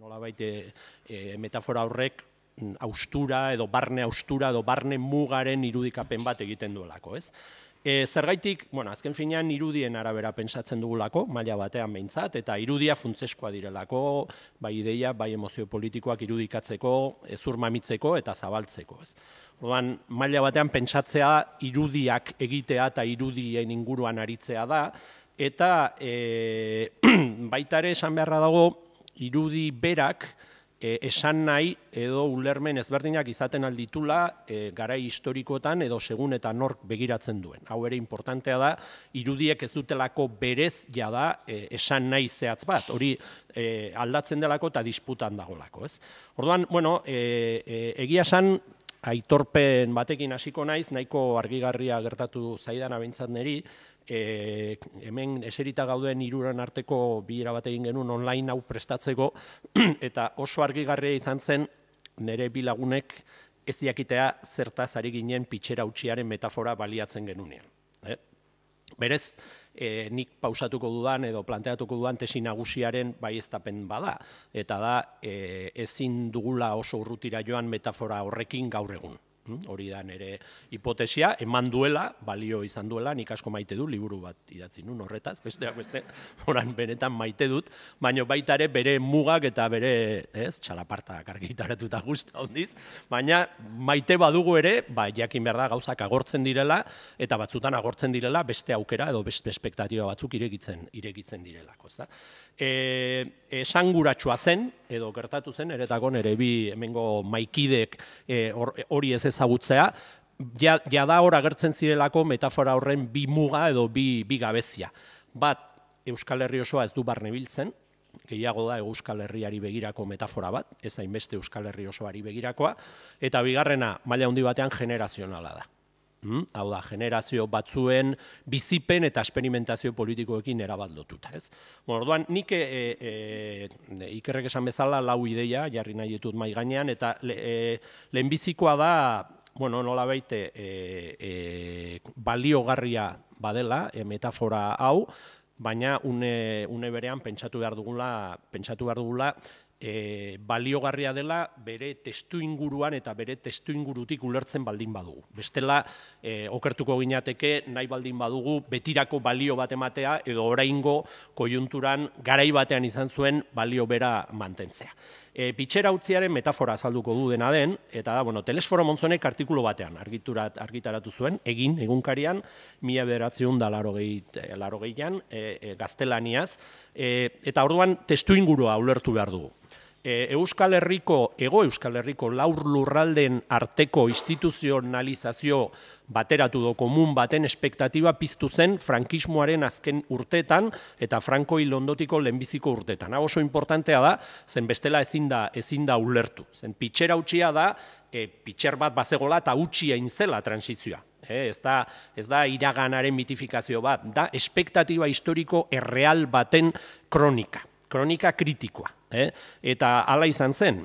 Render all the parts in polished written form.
nolabait metafora horrek austura edo barne austura edo barne mugaren irudikapen bat egiten duelako, ez? Zergaitik, azken finean irudien arabera pentsatzen dugulako, maila batean behintzat, eta irudia funtseskoa direlako, bai ideia, bai emozio politikoak irudikatzeko, hezur mamitzeko eta zabaltzeko, ez? Orduan, maila batean pentsatzea irudiak egitea eta irudien inguruan aritzea da, eta baita ere esan beharra dago irudi berak esan nahi edo ulermen ezberdinak izaten alditula garai historikoetan edo segun eta nork begiratzen duen. Hau ere importantea da, irudiek ez dutelako berez jada esan nahi zehatz bat, hori aldatzen delako eta disputan dagolako, ez? Orduan, egia esan, aitorpen batekin hasiko naiz, nahiko argigarria gertatu zaidan abeintzat niri, hemen eserita gauden hiruren arteko bilera bat egin genuen online hau prestatzeko, eta oso argigarria izan zen nire bi lagunek ez jakitea zertaz ari ginen pitxera utziaren metafora baliatzen genunean. Berez, nik pausatuko dudan edo planteatuko dudan tesi nagusiaren baieztapen bada, eta da ezin dugula oso urrutira joan metafora horrekin gaur egun. Hori da nire hipotesia, eman duela, balio izan duela, nik asko maite du, liburu bat idatzi nun horretaz, besteak beste, oran benetan maite dut, baina baita ere bere mugak eta bere, txalapartak argitaratuta guzta hondiz, baina maite badugu ere, jakin behar da gauzak agortzen direla, eta batzutan agortzen direla beste aukera edo beste espektatiba batzuk irekitzen direlako. Esanguratsua zen, edo gertatu zen, eretako nire bi hemengo maikidek hori ez ezagutzea, jada hor agertzen zirelako metafora horren bi muga edo bi gabezia. Bat, Euskal Herri osoa ez du barne biltzen, gehiago da Euskal Herriari begirako metafora bat, ez hainbeste Euskal Herri osoari begirakoa, eta bigarrena, maila handi batean generazionala da. Hau da, generazio batzuen bizipen eta esperimentazio politikoekin erabat lotuta, ez? Orduan, nik Ikerrek esan bezala lau ideia jarri nahi ditut mahai gainean, eta lehenbizikoa da, nolabait baliogarria badela, metafora hau, baina une berean pentsatu behar dugula baliogarria dela bere testu inguruan eta bere testu ingurutik ulertzen baldin badugu. Bestela, okertuko ginateke nahi baldin badugu betirako balio bat ematea edo oraingo kojunturan garai batean izan zuen balio bera mantentzea. Pitxera utziaren metafora azalduko du dena den, eta da, Telesforo Montzonek artikulu batean argitaratu zuen, egunkarian, 1980an, gaztelaniaz, eta orduan testu ingurua ulertu behar dugu. Ego Euskal Herriko laur lurralden arteko instituzionalizazio bateratu do komun baten espektatiba piztu zen frankismoaren azken urteetan eta Franko hil ondotiko lehenbiziko urteetan. Hau oso importantea da, zen bestela ezin da ulertu. Zen pitxera utxia da, pitxer bat bazegola eta utxia inzela transizioa. Ez da iraganaren mitifikazio bat, da espektatiba historiko erreal baten kronika kritikoa. Eta hala izan zen,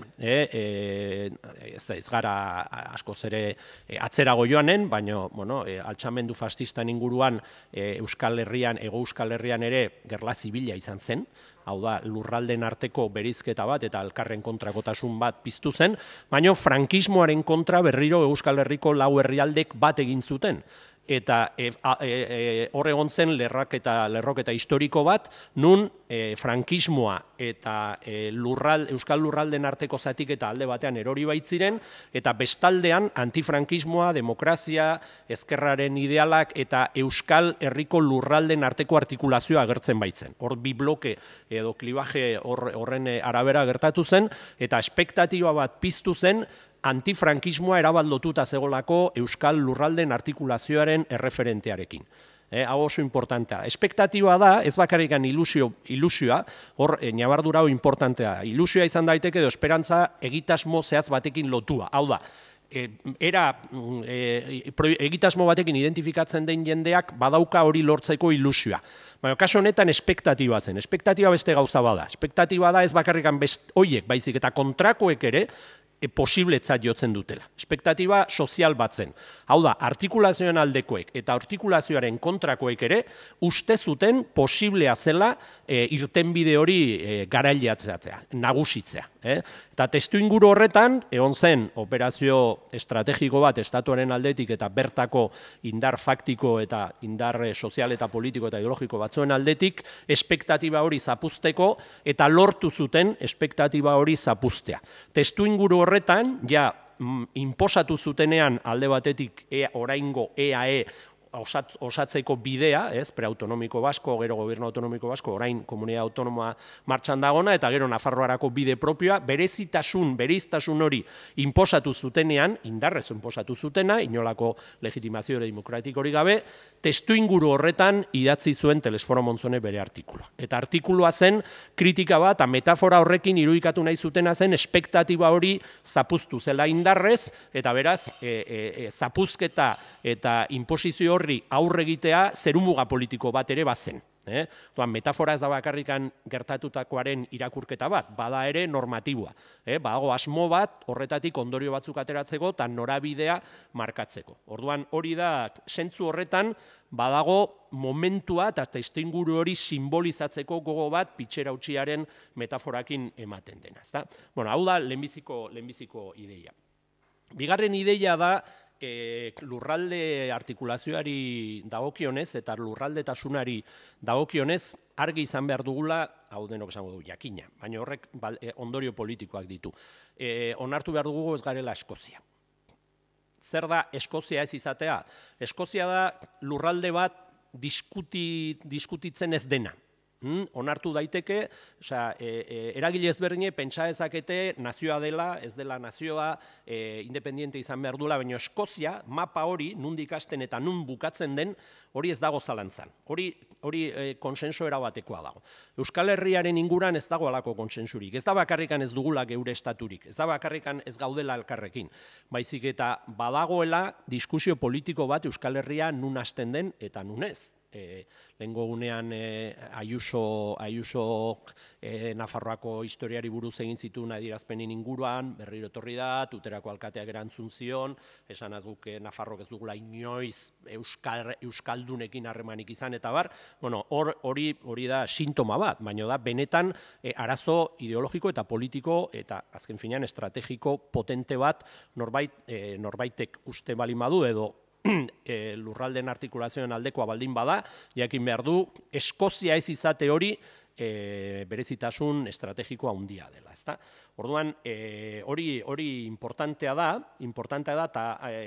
ez gara askoz ere atzerago joanen, baina altxamendu fascistan inguruan Ego Euskal Herrian ere gerla zibila izan zen, hau da lurralden arteko berizketa bat eta elkarren kontrakotasun bat piztu zen, baina frankismoaren kontra berriro Euskal Herriko lau herrialdek bat egin zuten. Eta hor egon zen lerroketa historiko bat, nun frankismoa eta Euskal Lurralden arteko zatik eta alde batean erori baitziren, eta bestaldean antifrankismoa, demokrazia, ezkerraren idealak eta Euskal Herriko Lurralden arteko artikulazioa agertzen baitzen. Hor bi bloke edo klibaje horren arabera gertatu zen, eta espektatiba bat piztu zen, antifrankismoa erabaldotuta zegolako Euskal Lurralden artikulazioaren erreferentearekin. Hau oso importantea. Espektatiba da, ez bakarrikan ilusioa, hor nabardura hau importantea. Ilusioa izan daiteke edo esperantza egitasmo zehatz batekin lotua. Hau da, egitasmo batekin identifikatzen den jendeak badauka hori lortzeko ilusioa. Baina, kaso honetan espektatiba zen. Espektatiba beste gauza bada. Espektatiba da ez bakarrikan horiek, baizik eta kontrakoek ere, posibletzat jotzen dutela. Espektatiba sozial bat zen. Hau da, artikulazioen aldekoek eta artikulazioaren kontrakoek ere uste zuten posiblea zela irtenbide hori garaileatzea, nagusitzea. Eta testuinguru horretan, egon zen operazio estrategiko bat estatuaren aldetik eta bertako indar faktiko eta indar sozial eta politiko eta ideologiko batzuen aldetik, espektatiba hori zapuzteko eta lortu zuten espektatiba hori zapuztea. Testuinguru horretan, ja, inposatu zutenean alde batetik oraingo EAE osatzeko bidea, preautonomiko basko, gero gobierno autonomiko basko, orain komunidad autonomoa martxan dagona, eta gero Nafarroarako bide propioa, bereiztasun hori inposatu zutenean, indarrez inposatu zutena, inolako legitimazio demokratikorik gabe, testuinguru horretan idatzi zuen Telesforo Monzone bere artikulua. Eta artikulua zen kritika bat, metafora horrekin irudikatu nahi zutena zen espektatiba hori zapuztu zela indarrez, eta beraz, zapuzketa eta imposizio horri aurre egitea zerumuga politiko bat ere bazen. Metafora ez da bakarrikan gertatutakoaren irakurketa bat, bada ere normatiboa. Badago asmo bat horretatik ondorio batzuk ateratzeko eta norabidea markatzeko. Orduan hori da, zentzu horretan, badago momentua eta testuinguru hori simbolizatzeko gogo bat pitxerautxiaren metaforakin ematen dena. Hau da lehenbiziko ideia. Bigarren ideia da, lurralde artikulazioari dagokionez eta lurraldetasunari dagokionez argi izan behar dugula, hau denok esango du, jakina, baina horrek ondorio politikoak ditu. Onartu behar dugu ez garela Eskozia. Zer da Eskozia ez izatea? Eskozia da lurralde bat diskutitzen ez dena. Onartu daiteke, eragile ezberdine pentsa dezakete nazioa dela, ez dela nazioa, independiente izan behar duela, baina Eskozia, mapa hori, nundik hasten eta nun bukatzen den, hori ez dago zalantzan. Hori konsenso erabatekoa dago. Euskal Herriaren inguran ez dago alako konsensurik. Ez da bakarrikan ez dugula geure estaturik. Ez da bakarrikan ez gaudela elkarrekin. Baizik eta badagoela diskusio politiko bat Euskal Herria nun hasten den eta nun ez. Lehengo gunean Ayuso Nafarroako historiari buruz egin zituen adierazpenen inguruan, berriro etorri da, Tuterako alkateak erantzun zion, esan guk Nafarrok ez dugula inoiz euskaldunekin harremanik izan eta bar, hori da sintoma bat, baina da benetan arazo ideologiko eta politiko eta azken finean estrategiko potente bat norbaitek uste balin badu edo lurralden artikulazioen aldekoa baldin bada, jakin behar du, Eskozia ez izate hori berezitasun estrategikoa handia dela. Orduan, hori importantea da eta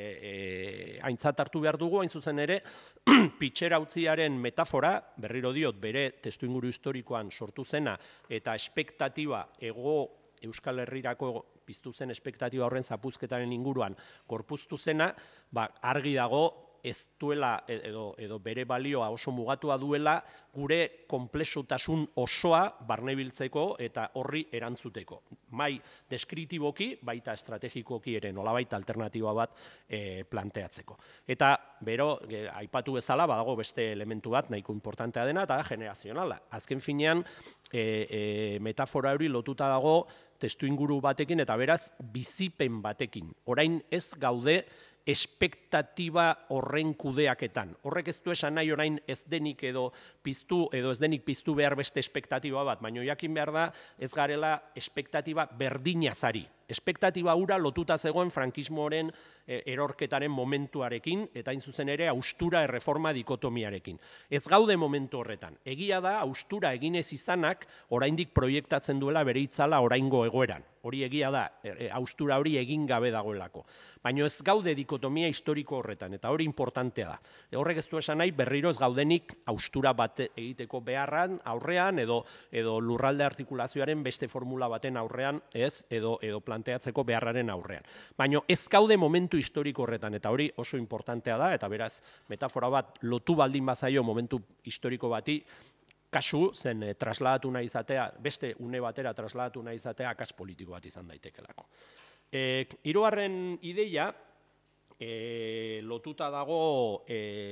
aintzat hartu behar dugu, hain zuzen ere, pitxerautziaren metafora, berriro diot, bere testuinguru historikoan sortu zena, eta espektatiba Euskal Herrirako piztu zen espektatiba horren zapuzketaren inguruan gorpuztu zena, argi dago ez duela edo bere balioa oso mugatua duela gure konplexutasun osoa barnebiltzeko eta horri erantzuteko. Mai deskritiboki, baita estrategikoki ere nolabait alternatiba bat planteatzeko. Eta bero, aipatu bezala, badago beste elementu bat nahiko importantea dena eta generazionala. Azken finean, metafora hori lotuta dago testuinguru batekin eta beraz bizipen batekin. Orain ez gaude espektatiba horren kudeaketan. Horrek ez du esan nahi orain ez denik edo ez denik piztu behar beste espektatiba bat, baina jakin behar da ez garela espektatiba berdinazari. Espektatiba hura lotuta zegoen frankismoaren erorketaren momentuarekin eta hain zuzen ere haustura erreforma dikotomiarekin. Ez gaude momentu horretan. Egia da haustura eginez izanak oraindik proiektatzen duela bere itzala oraingo egoeran. Hori egia da, haustura hori egin gabe dagoelako. Baina ez gaude dikotomia historiko horretan, eta hori importantea da. Horrek ez du esan nahi berriro ez gaudenik haustura bat egiteko beharran aurrean edo lurralde artikulazioaren beste formula baten aurrean ez edo planteatzeko beharraren aurrean. Baina ez gaude momentu historiko horretan, eta hori oso importantea da, eta beraz metafora bat lotu baldin bazaio momentu historiko bati, kasu zen trasladatu nahi izatea, beste une batera trasladatu nahi izatea akas politiko bat izan daitekelako. Hirugarren ideia, lotuta dago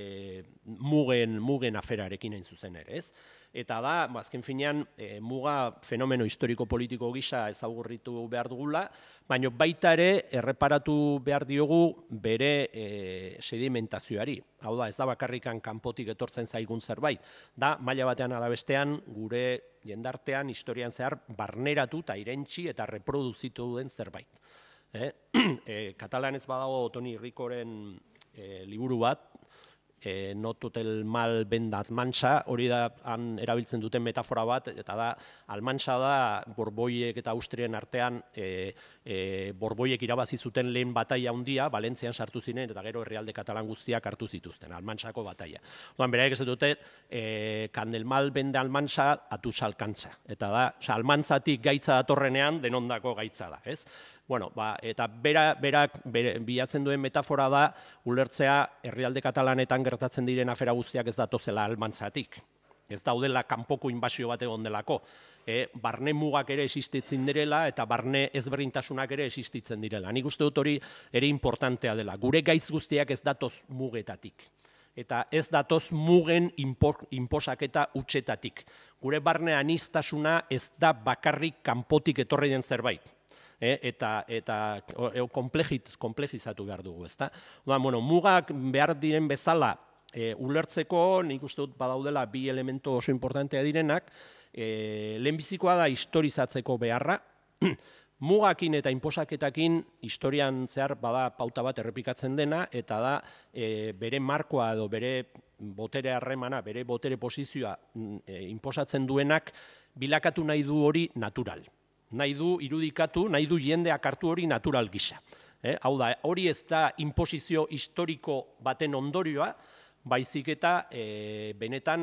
mugen aferarekin hain zuzen ere, ez? Eta da, azken finean, muga fenomeno historiko-politiko gisa ezagurritu behar dugula, baina baita ere erreparatu behar diogu bere sedimentazioari. Hau da, ez da bakarrikan kanpotik etortzen zaigun zerbait, da maila batean ala bestean gure jendartean historian zehar barneratu eta irentsi eta reproduzitu duen zerbait. Katalanez badago Toni Ricoren liburu bat, No tot el mal ven d'Almansa, hori da han erabiltzen duten metafora bat, eta da, Almansa da Borboiek eta Austrien artean Borboiek irabazi zuten lehen bataia handia, Valentzian sartu ziren, eta gero herrialde katalan guztiak hartu zituzten, Almansako bataia. Odan, beraiek ez dute, kan el mal ven d'Almansa, atuz alkantza. Eta da, Almantzatik gaitza datorrenean, denondako gaitza da, ez? Bueno, eta berak bilatzen duen metafora da, ulertzea herrialde katalanetan gertatzen diren afera guztiak ez datozela Almantzatik. Ez daudela kanpoko inbasio bat egon delako. Barne mugak ere existitzen direla eta barne ezberdintasunak ere existitzen direla. Nik uste dut hori ere importantea dela. Gure gaitz guztiak ez datoz mugetatik. Eta ez datoz mugen inposaketa hutsetatik. Gure barne aniztasuna ez da bakarrik kanpotik etorri den zerbait. Eta komplejizatu behar dugu, ezta? Mugak behar diren bezala ulertzeko, nik uste dut badaudela bi elemento oso importantea direnak, lehenbizikoa da historizatzeko beharra, mugakin eta inposaketakin historian zehar bada pauta bat errepikatzen dena, eta da bere markoa edo bere botere harremana, bere botere posizioa inposatzen duenak bilakatu nahi du hori natural. Nahi du irudikatu, nahi du jendeak hartu hori natural gisa. Hau da, hori ez da imposizio historiko baten ondorioa, baizik eta benetan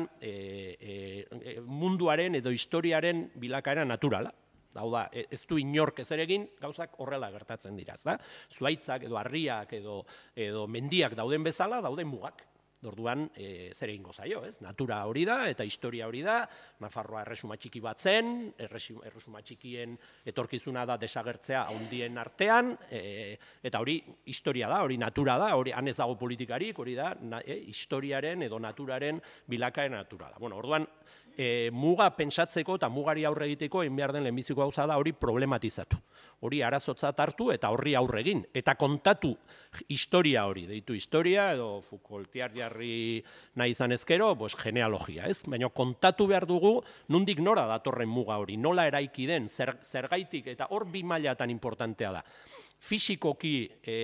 munduaren edo historiaren bilakaera naturala. Hau da, ez du inork ez ere egin, gauzak horrela gertatzen dira. Zuhaitzak edo harriak edo mendiak dauden bezala, dauden mugak. Orduan, zer egingo zaio, ez? Natura hori da eta historia hori da, Nafarroa erresuma txiki bat zen, erresuma txikien etorkizuna da desagertzea handien artean, eta hori historia da, hori natura da, hori han ez dago politikarik, hori da historiaren edo naturaren bilakaera naturala. Orduan, muga pentsatzeko eta mugari aurre egiteko egin behar den lehenbiziko gauza da hori problematizatu. Hori arazotzat hartu eta horri aurre egin. Eta kontatu historia hori, deitu historia edo Foucaultiar jarri nahi izan ezkero, genealogia, ez? Baina kontatu behar dugu nondik nora datorren muga hori, nola eraiki den, zergaitik, eta hor bi mailatan importantea da. Fisikoki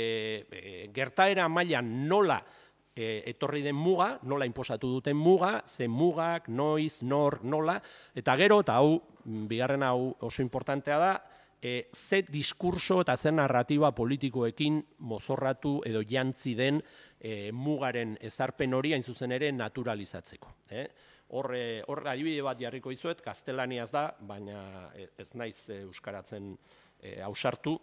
gertaera mailan nola etorri den muga, nola inposatu duten muga, ze mugak, noiz, nor, nola, eta gero, eta hau, bigarren hau oso importantea da, ze diskurso eta ze narratiba politikoekin mozorratu edo jantzi den mugaren ezarpen hori hain zuzen ere naturalizatzeko. Hor adibide bat jarriko izuet, gaztelaniaz da, baina ez naiz euskaratzen ausartu,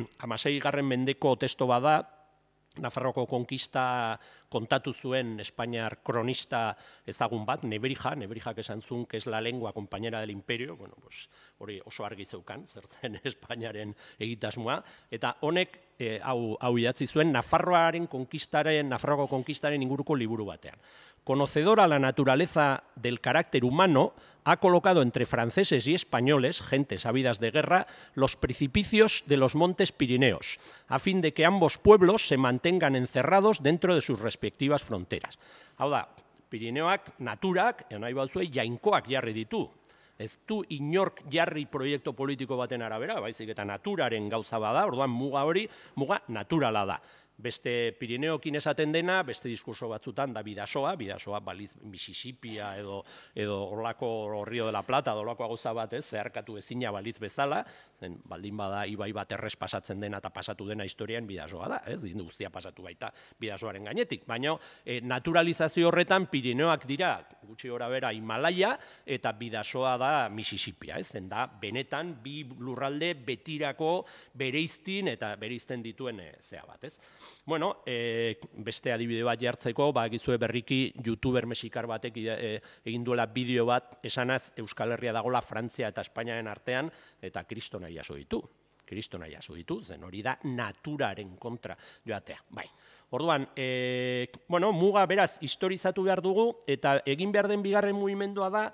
16. mendeko testo bada, Nafarroko konkista kontatu zuen Espainiar kronista ezagun bat, Nebrijak esan zuen, que es la lengua compañera del imperio, hori oso argi zeukan, zertzen Espainiaren egitasmoa, eta honek hau idatzi zuen Nafarroako konkistaren inguruko liburu batean. Conocedora la naturaleza del carácter humano, ha colocado entre franceses y españoles, gentes habidas de guerra, los precipicios de los montes Pirineos, a fin de que ambos pueblos se mantengan encerrados dentro de sus respectivas fronteras. Hau da, Pirineoak, naturak, nahi bauzue, jainkoak jarri ditu. Ez du inork jarri proiektu politiko baten arabera, baizik eta naturaren gauza bada, orduan muga hori, muga naturala da. Beste Pirineokin esaten dena, beste diskurso batzutan da Bidasoa baliz Mississippia edo horlako Rio de la Plata, horlako gauza bat, zeharkatu ezina baliz bezala, baldin bada ibai bat errez pasatzen dena eta pasatu dena historian Bidasoa da, dindu guztia pasatu baita Bidasoaren gainetik, baina naturalizazio horretan Pirineoak dira, gutxi gora bera Himalaia, eta Bidasoa da Mississippia, da benetan bi lurralde betirako bereiztin eta bereizten dituen zea bat, Bueno, beste adibide bat jartzeko, bagizue berriki youtuber mexikar batek egin duela bideo bat esanaz Euskal Herria dagoela Frantzia eta Espainiaren artean eta kristona jaso ditu, zen hori da naturaren kontra joatea. Orduan, muga beraz historizatu behar dugu, eta egin behar den bigarren mugimendua da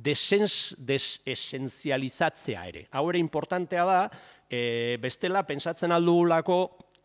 desesenzializatzea ere. Hau ere importantea da, bestela pentsatzen aldugulako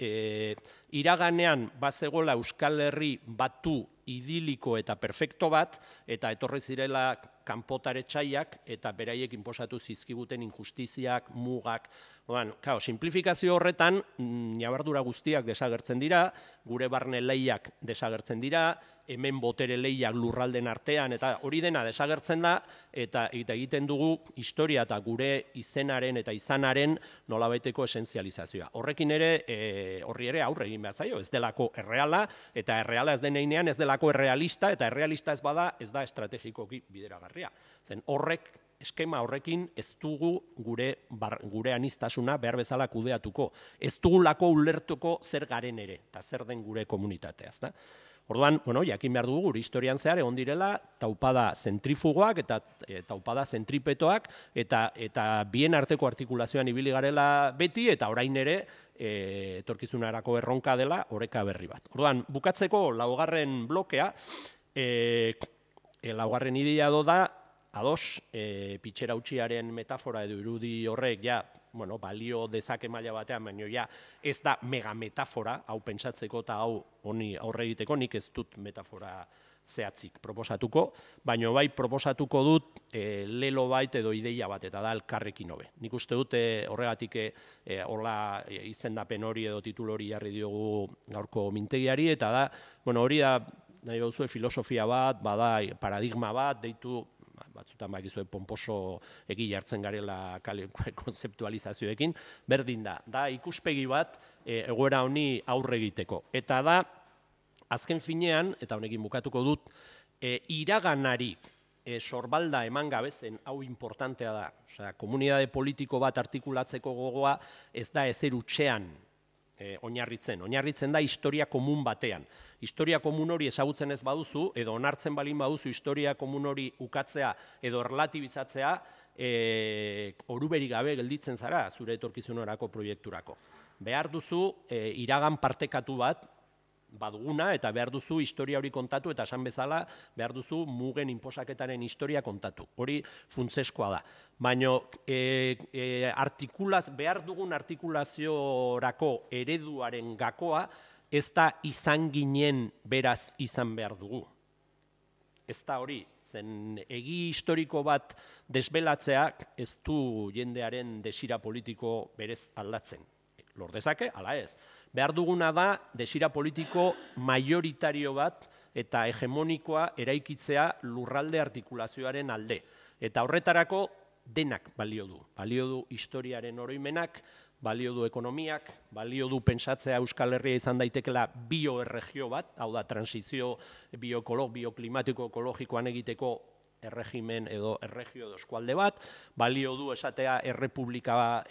iraganean bazegola Euskal Herri batu idiliko eta perfekto bat, eta etorri zirela kanpotaretxaiak eta beraiek inposatu zizkiguten injustiziak, mugak. Simplifikazio horretan, ñabardura guztiak desagertzen dira, gure barne lehiak desagertzen dira, hemen botere lehiak lurralden artean, eta hori dena desagertzen da, eta egiten dugu historia eta gure izenaren eta izanaren nolabaiteko esenzializazioa. Horrekin ere, horri ere aurre egin behar zaio, ez delako erreala, eta erreala ez deneinean ez delako errealista, eta errealista ez bada ez da estrategikoki bideragarria. Zen horrek, eskema horrekin ez dugu gure anistasuna behar bezala kudeatuko. Ez dugulako ulertuko zer garen ere, eta zer den gure komunitatea. Orduan, jakin behar dugu, gure historian zehar, egon direla, taupada zentrifugoak eta taupada zentripetoak, eta bien arteko artikulazioan ibili garela beti, eta orain ere, etorkizunarako erronka dela, oreka berri bat. Orduan, bukatzeko laugarren blokea, laugarren ideia da, ados, pitxera utxiaren metafora edo irudi horrek, balio dezake maila batean, baina ez da megametafora, hau pentsatzeko eta hau honi aurre egiteko, nik ez dut metafora zehatzik proposatuko, baina bai proposatuko dut lelo bait edo ideia bat, eta da elkarrekin hobe. Nik uste dut horregatik hola izendapen hori edo titul hori jarri diogu gaurko mintegiari, eta da, hori da, nahi gauzue filosofia bat, bada paradigma bat, deitu, batzutan bakizue pomposo egi jartzen garela konzeptualizazioekin, berdin da ikuspegi bat egoera honi aurre egiteko. Eta da, azken finean, eta honekin bukatuko dut, iraganari sorbalda eman gabezen, hau importantea da, komunitate politiko bat artikulatzeko gogoa ez da ezer utxean oinarritzen da historia komun batean. Historia komun hori ezagutzen ez baduzu, edo onartzen balin baduzu historia komun hori ukatzea edo relatibizatzea, oruberik gabe gelditzen zara zure etorkizunerako proiekturako. Behar duzu iragan partekatu bat baduguna, eta behar duzu historia hori kontatu, eta esan bezala behar duzu mugen inposaketaren historia kontatu. Hori funtseskoa da. Baina behar dugun artikulaziorako ereduaren gakoa ez da izan ginen beraz izan behar dugu. Ez da hori, zen egi historiko bat desbelatzeak ez du jendearen desira politiko berez aldatzen. Lor dezake, ala ez. Behar duguna da, desira politiko majoritario bat eta hegemonikoa eraikitzea lurralde artikulazioaren alde. Eta horretarako denak balio du. Balio du historiaren oroimenak, balio du ekonomiak, balio du pentsatzea Euskal Herria izan daitekela bioerregio bat, hau da, transizio bioklimatiko ekologikoan egiteko erregimen edo erregio edo eskualde bat, balio du esatea errepublika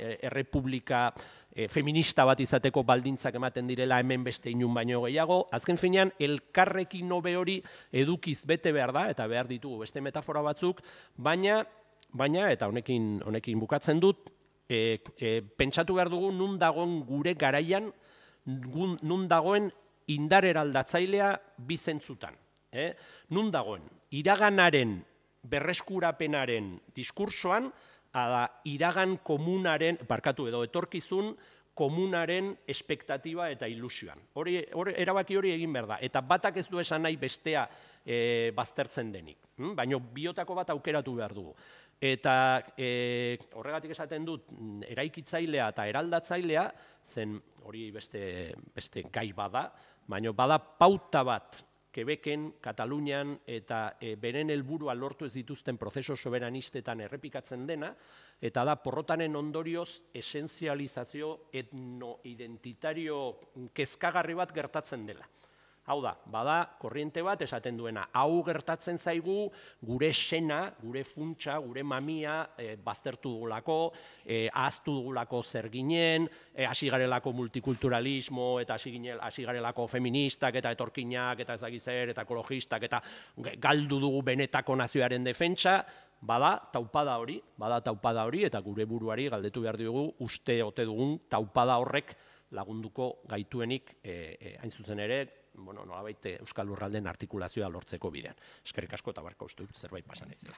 feminista bat izateko baldintzak ematen direla hemen beste inun baino gehiago. Azken finean, elkarrekin hobe hori edukiz bete behar da, eta behar ditugu beste metafora batzuk, baina, eta honekin bukatzen dut, pentsatu behar dugu nun dagoen gure garaian, nun dagoen indar eraldatzailea bizentzutan. Nun dagoen, iraganaren berreskurapenaren diskursoan, iragan komunaren, edo etorkizun komunaren espektatiba eta ilusioan. Erabaki hori egin behar da, eta batak ez du esan nahi bestea baztertzen denik, baina biotako bat aukeratu behar dugu. Eta horregatik esaten dut, eraikitzailea eta eraldatzailea, zen hori beste gai bada, baina bada pauta bat, Quebecen, Katalunian eta beren helburua lortu ez dituzten prozeso soberanistetan errepikatzen dena, eta da porrotaren ondorioz esenzializazio etno-identitario kezkagarri bat gertatzen dela. Hau da, bada korriente bat esaten duena, hau gertatzen zaigu gure sena, gure funtsa, gure mamia baztertu dugulako, ahaztu dugulako zer ginen, hasi garelako multikulturalismo, eta hasi garelako feministak, eta etorkinak, eta ez dakiz zer, eta ekologistak, eta galdu dugu benetako nazioaren defentsa, bada taupada hori, eta gure buruari galdetu behar diogu, uste ote dugun taupada horrek lagunduko gaituenik, hain zuzen ere, nolabait Euskal Lurraldeen artikulazioa lortzeko bidean. Eskerrik asko eta barka uste dut zerbait pasan ez.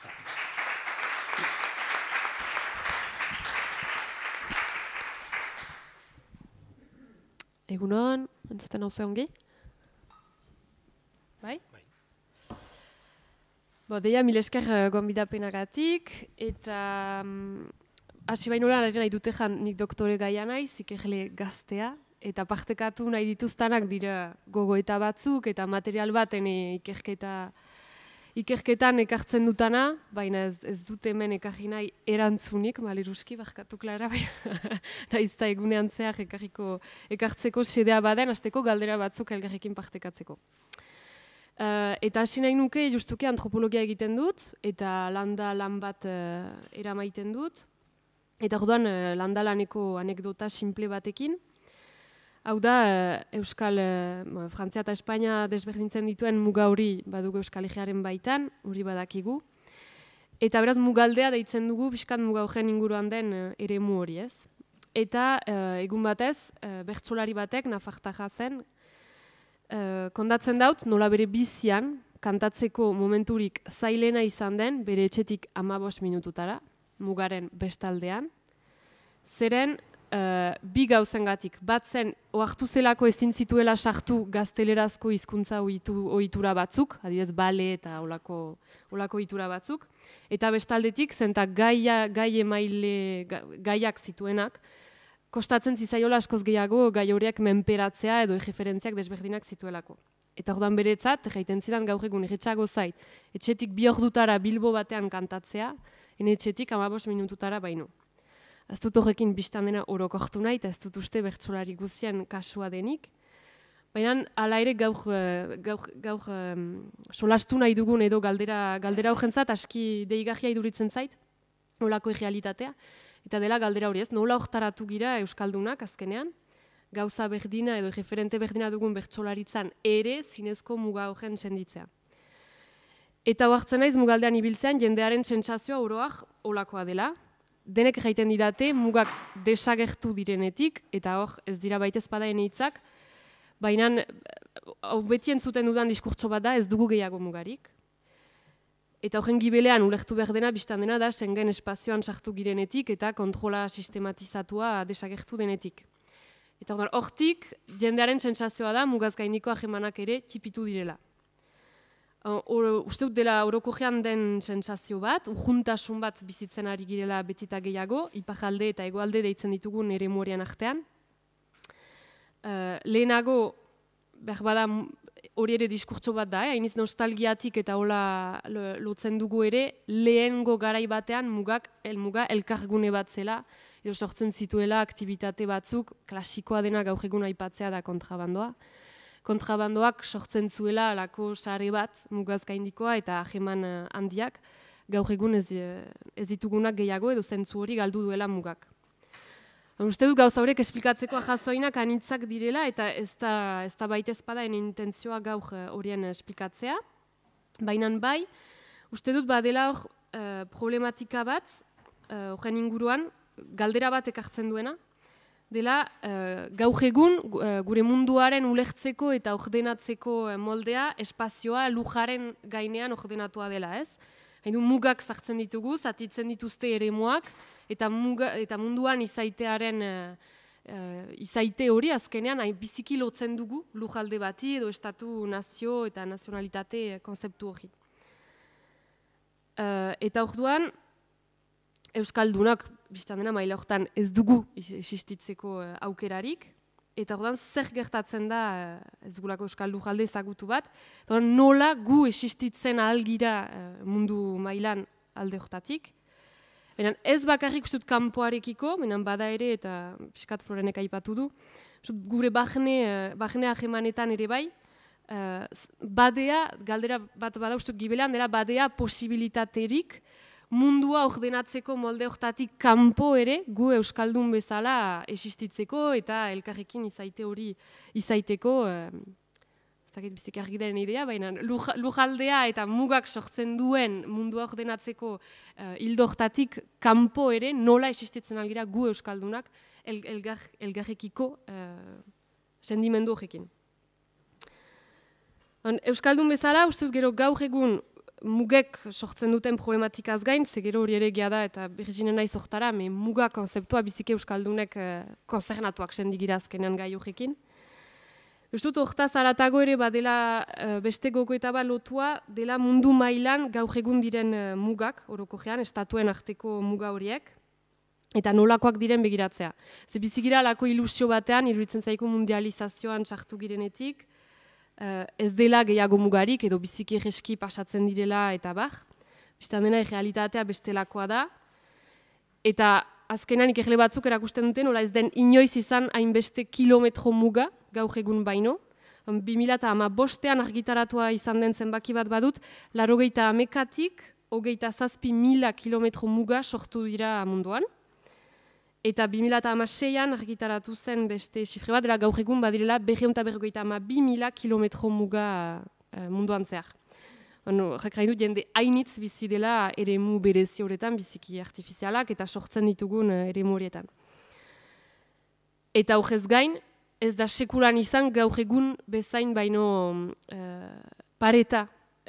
Egunon, entzuten hau ongi? Bai? Deia, mil esker gonbidapenagatik, eta hasi baino lan nahi dute nik doktore gaia naiz, ikerle gaztea, eta partekatu nahi dituztanak dira gogoeta batzuk, eta material baten ikerketan ekartzen dutana, baina ez dut hemen ekarri nahi erantzunik, maleruski, barkatu Klara, nahiz eta egunean zehar ekartzeko sedea baden, hasteko galdera batzuk elgarrekin partekatzeko. Eta hasi nahi nuke, justuki antropologia egiten dut, eta landa lan bat eramaiten dut, eta orduan landa laneko anekdota simple batekin. Hau da, Frantzia eta Espainia desberdintzen dituen muga hori badugu Euskal Herriaren baitan, hori badakigu. Eta beraz mugaldea deitzen dugu, pixkat muga horren inguruan den eremu hori ez. Eta egun batez, bertsolari batek, Nafartaja zen, kondatzen daut, nola bere bizian, kantatzeko momenturik zailena izan den, bere etxetik 15 minututara, mugaren bestaldean. Zeren, bi gauzengatik, bat zen, ohartu zelako ezin zituela sartu gaztelerazko hizkuntza ohitura batzuk, adibidez bale eta olako ohitura batzuk, eta bestaldetik zentak gaiak zituenak, kostatzen zizaiola askoz gehiago gai horiek menperatzea edo erreferentziak desberdinak zituelako. Eta orduan beretzat, jaiten zidan gaur egun erretxago zait, etxetik 2 ordutara Bilbo batean kantatzea, ene etxetik 15 minututara baino. Ez dut horrekin biztan dena orokortu nahi, eta ez dut uste bertsolari guztien kasua denik. Baina, hala ere gaur solastu nahi dugun edo galdera horrentzat aski deigarria iduritzen zait, olako errealitatea. Eta dela galdera hori ez, nola hortaratu gira Euskaldunak azkenean, gauza berdina edo referente berdina dugun bertsolaritzan ere zinezko muga horren senditzea. Eta ohartzen naiz mugaldean ibiltzean jendearen sentsazioa oroak olakoa dela, denek jaiten didate mugak desagertu direnetik, eta hor ez dira baitez badaen hitzak, baina beti entzuten dudan diskurtso bat da ez dugu gehiago mugarik. Eta horren gibelean ulertu behar dena, biztan dena da Schengen espazioan sartu girenetik eta kontrola sistematizatua desagertu denetik. Eta hortik jendearen sentsazioa da mugaz gainiko ahemanak ere txipitu direla. Uste dut dela orokorrean den sentsazio bat, urjuntasun bat bizitzen ari girela betita gehiago, iparralde eta hegoalde deitzen ditugun eremu horien artean. Lehenago, behar bada hori ere diskurtso bat da, hainiz nostalgiatik eta hola lotzen dugu ere, lehengo garai batean muga elkargune bat zela, edo sortzen zituela aktibitate batzuk, klasikoa dena gaur egun aipatzea da kontrabandoa. Kontrabandoak sortzen zuela alako sare bat mugaz gaindikoa eta aheman handiak, gaur egun ez ditugunak gehiago edo zentzu hori galdu duela mugak. Uste dut gauza horiek esplikatzeko ahazoinak anitzak direla eta ez da baita ezpada intentzioa gaur horien esplikatzea. Baina bai, uste dut badela hor problematika bat, horren inguruan, galdera bat ekartzen duena, dela gaur egun gure munduaren ulertzeko eta ordenatzeko moldea, espazioa lujaren gainean ordenatua dela, ez? Mugak sartzen ditugu, zatitzen dituzte eremuak, eta munduan izaite hori azkenean biziki lotzen dugu lujalde bati edo estatu, nazio eta nazionalitate konzeptu hori. Eta orduan, Euskaldunak, biztan dena maila horretan ez dugu existitzeko aukerarik, eta orduan zer gertatzen da ez dugulako Euskal lujalde ezagutu bat, nola gu existitzen ahalgira mundu mailan alde horretatik. Ez bakarrik ustut kanpoarekiko, bada ere, eta Piskat Florenek aipatu du, gure bahne ahemanetan ere bai, badea, galdera bat bada ustut gibelean, dela badea posibilitaterik mundua ordenatzeko molde horretatik kanpo ere, gu Euskaldun bezala existitzeko eta elkarrekin izaiteko, ez dakit bizik argi den idea, baina lujaldea eta mugak sortzen duen mundua ordenatzeko hildo horretatik kanpo ere nola existitzen algira gu Euskaldunak elgarrekiko sendimendu horrekin. Euskaldun bezala, uste dut gero gaur egun mugek sortzen duten problematikaz gain, ze gero hori ere da eta Virginen naiz hortara, muga konzeptua biziki euskaldunek konzernatuak sendigira azkenean gai horrekin. Uste dut hortaz haratago ere badela beste gogoeta bat lotua dela mundu mailan gaur egun diren mugak, orokorrean, estatuen arteko muga horiek, eta nolakoak diren begiratzea. Ze bizigira lako ilusio batean, iruditzen zaiku mundializazioan sartu girenetik, ez dela gehiago mugarik edo biziki egeski pasatzen direla eta bar. Bistan dena errealitatea bestelakoa da. Eta azkenan ikerle batzuk erakusten duten, nola ez den inoiz izan hainbeste kilometro muga, gaur egun baino. 2015an argitaratua izan den zenbaki bat badut, 80tik 27.000 kilometro muga sortu dira munduan. Eta 2016an argitaratu zen beste xifre bat, dela gaur egun badirela 252.000 kilometro muga munduan zehar. Jakrai dut jende hainitz bizi dela eremu berezi horretan, biziki artifizialak eta sortzen ditugun eremu horietan. Eta horrez gain, ez da sekulan izan gaur egun bezain baino pareta,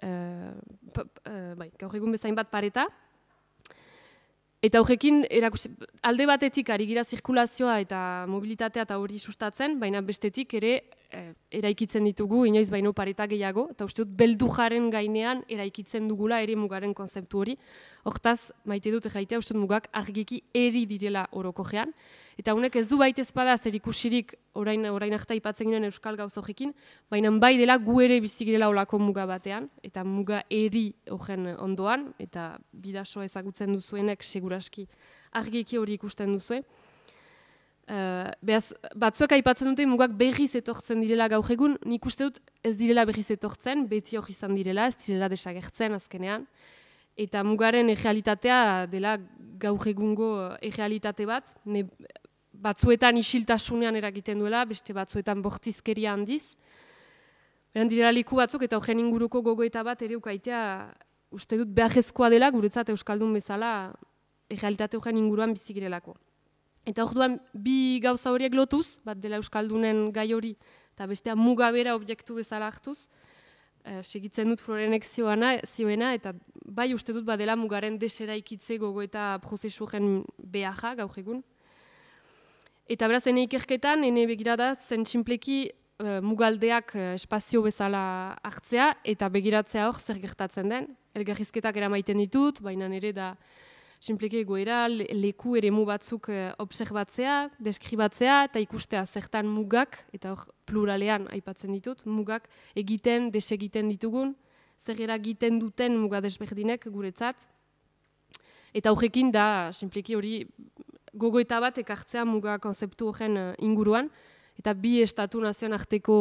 gaur egun bezain bat pareta. Eta horrekin, alde batetik ari gira zirkulazioa eta mobilitatea eta hori sustatzen, baina bestetik ere eraikitzen ditugu, inoiz baino pareta gehiago, eta uste dut beldujaren gainean eraikitzen dugula ere mugaren konzeptu hori. Hortaz, maite dut erraitea, uste dut mugak argiki eri direla orokojean. Eta honek ez du baitez bada zer ikusirik orain arte aipatzen ginen euskal gauz horrekin, baina bai dela gu ere bizi girela olako muga batean, eta muga eri horren ondoan, eta bidasoa ezagutzen duzuenek seguraski argiki hori ikusten duzue. Batzuek aipatzen dute mugak berriz etortzen direla gaur egun, nik uste dut ez direla berriz etortzen, beti hori izan direla, ez direla desagertzen azkenean. Eta mugaren errealitatea dela gaur egungo errealitate bat, batzuetan isiltasunean eragiten duela, beste batzuetan bortizkeria handiz. Beran direla liku batzuk eta horren inguruko gogoeta bat ere ukaitea uste dut beharrezkoa dela guretzat euskaldun bezala errealitate horren inguruan bizigirelako. Eta orduan bi gauza horiek lotuz, bat dela euskaldunen gai hori eta bestea muga bera objektu bezala hartuz, segitzen dut Florenek zioena eta bai uste dut badela mugaren deseraikitze gogoeta prozesu horren beharra gaur egun. Eta beraz, ene ikerketan, ene begirada zen txinpleki mugaldeak espazio bezala hartzea eta begiratzea hor zer gertatzen den. Elgarrizketak eramaiten ditut, baina nire da txinpleki egoera, leku eremu batzuk obserbatzea, deskribatzea eta ikustea zertan mugak, eta hor pluralean aipatzen ditut, mugak egiten, desegiten ditugun, zer eragiten duten muga desberdinek guretzat. Eta horrekin da, txinpleki hori gogoeta bat ekartzea muga konzeptu horren inguruan, eta bi estatu nazioen arteko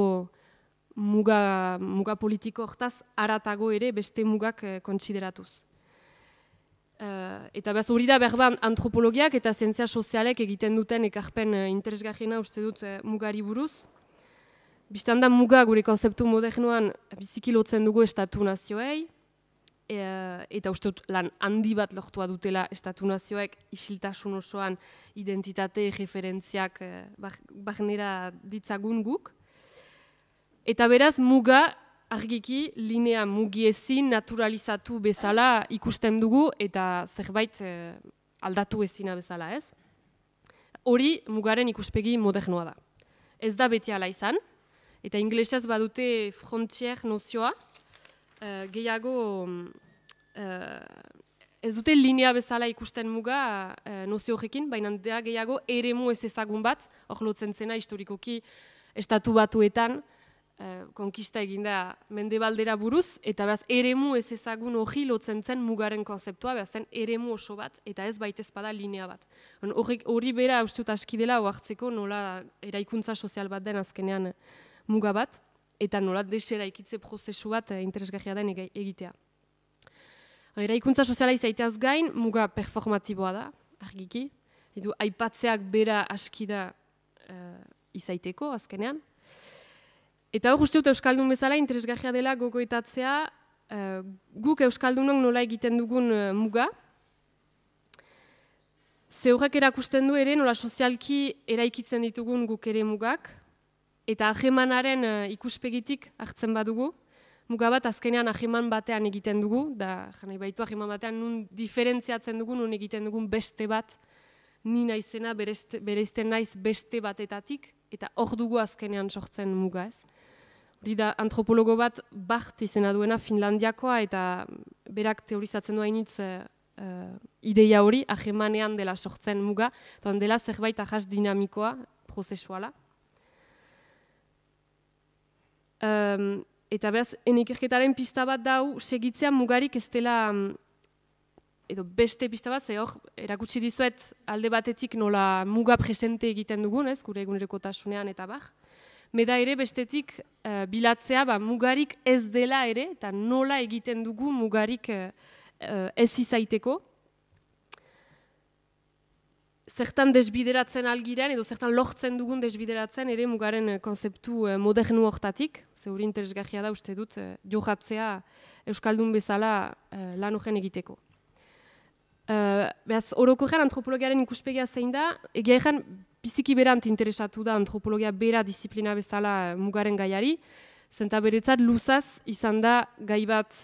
muga politiko hortaz haratago ere beste mugak kontsideratuz. Eta behaz hori da berban antropologiak eta zientzia sozialek egiten duten ekarpen interesgarriena uste dut mugari buruz. Bistan da muga gure konzeptu modernoan biziki lotzen dugu estatu nazioei, eta uste dut lan handi bat lortua dutela estatu nazioek isiltasun osoan identitate referentziak barnera ditzagun guk. Eta beraz muga argiki linea mugiezin naturalizatu bezala ikusten dugu eta zerbait aldatu ezina bezala ez. Hori mugaren ikuspegi modernoa da. Ez da beti ala izan, eta inglesez badute frontier nozioa, gehiago ez dute linea bezala ikusten muga nozio horrekin, baina dira gehiago eremu ez ezagun bat, hor lotzen zena historikoki estatu batuetan konkista eginda mendebaldera buruz, eta beraz eremu ez ezagun hori lotzen zen mugaren konzeptua, beraz zen eremu oso bat, eta ez baitez bada linea bat. Hori bera uste dut aski dela oartzeko nola eraikuntza sozial bat den azkenean muga bat, eta nola deseraikitze prozesu bat interesgarria den egitea. Eraikuntza soziala izaiteaz gain, muga performatiboa da, argiki, edo aipatzeak bera aski da izaiteko azkenean. Eta hor uste dut euskaldun bezala interesgarria dela gogoetatzea guk euskaldunok nola egiten dugun muga. Ze horrek erakusten du ere nola sozialki eraikitzen ditugun guk ere mugak, eta hagemanaren ikuspegitik hartzen badugu, muga bat azkenean ahiman batean egiten dugu, da janai baitu ahiman batean nun diferentziatzen dugu, nun egiten dugun beste bat, ni naizena bereizten naiz beste batetatik, eta hor dugu azkenean sortzen muga ez. Hori da antropologo bat Barth izena duena Finlandiakoa, eta berak teorizatzen du hainitz ideia hori, ahemanean dela sortzen muga, eta dela zerbait ahas dinamikoa, prozesuala. Eta beraz, ikerketaren pista bat dau, segitzea mugarik ez dela, edo beste pista bat, ze hor, erakutsi dizuet alde batetik nola muga presente egiten dugun, ez, gure egunerokotasunean eta bar. Meda ere bestetik bilatzea mugarik ez dela ere, eta nola egiten dugu mugarik ez izaiteko. Zertan desbideratzen algirean, edo zertan lortzen dugun desbideratzen ere mugaren konzeptu modernu hortatik. Zeuri interesgarria da uste dut johatzea Euskaldun bezala lan horren egiteko. Beraz, orokorrean antropologiaren ikuspegia zein da, egia ezan biziki berant interesatu da antropologia bera disiplina bezala mugaren gaiari, zenta beretzat luzaz izan da gai bat,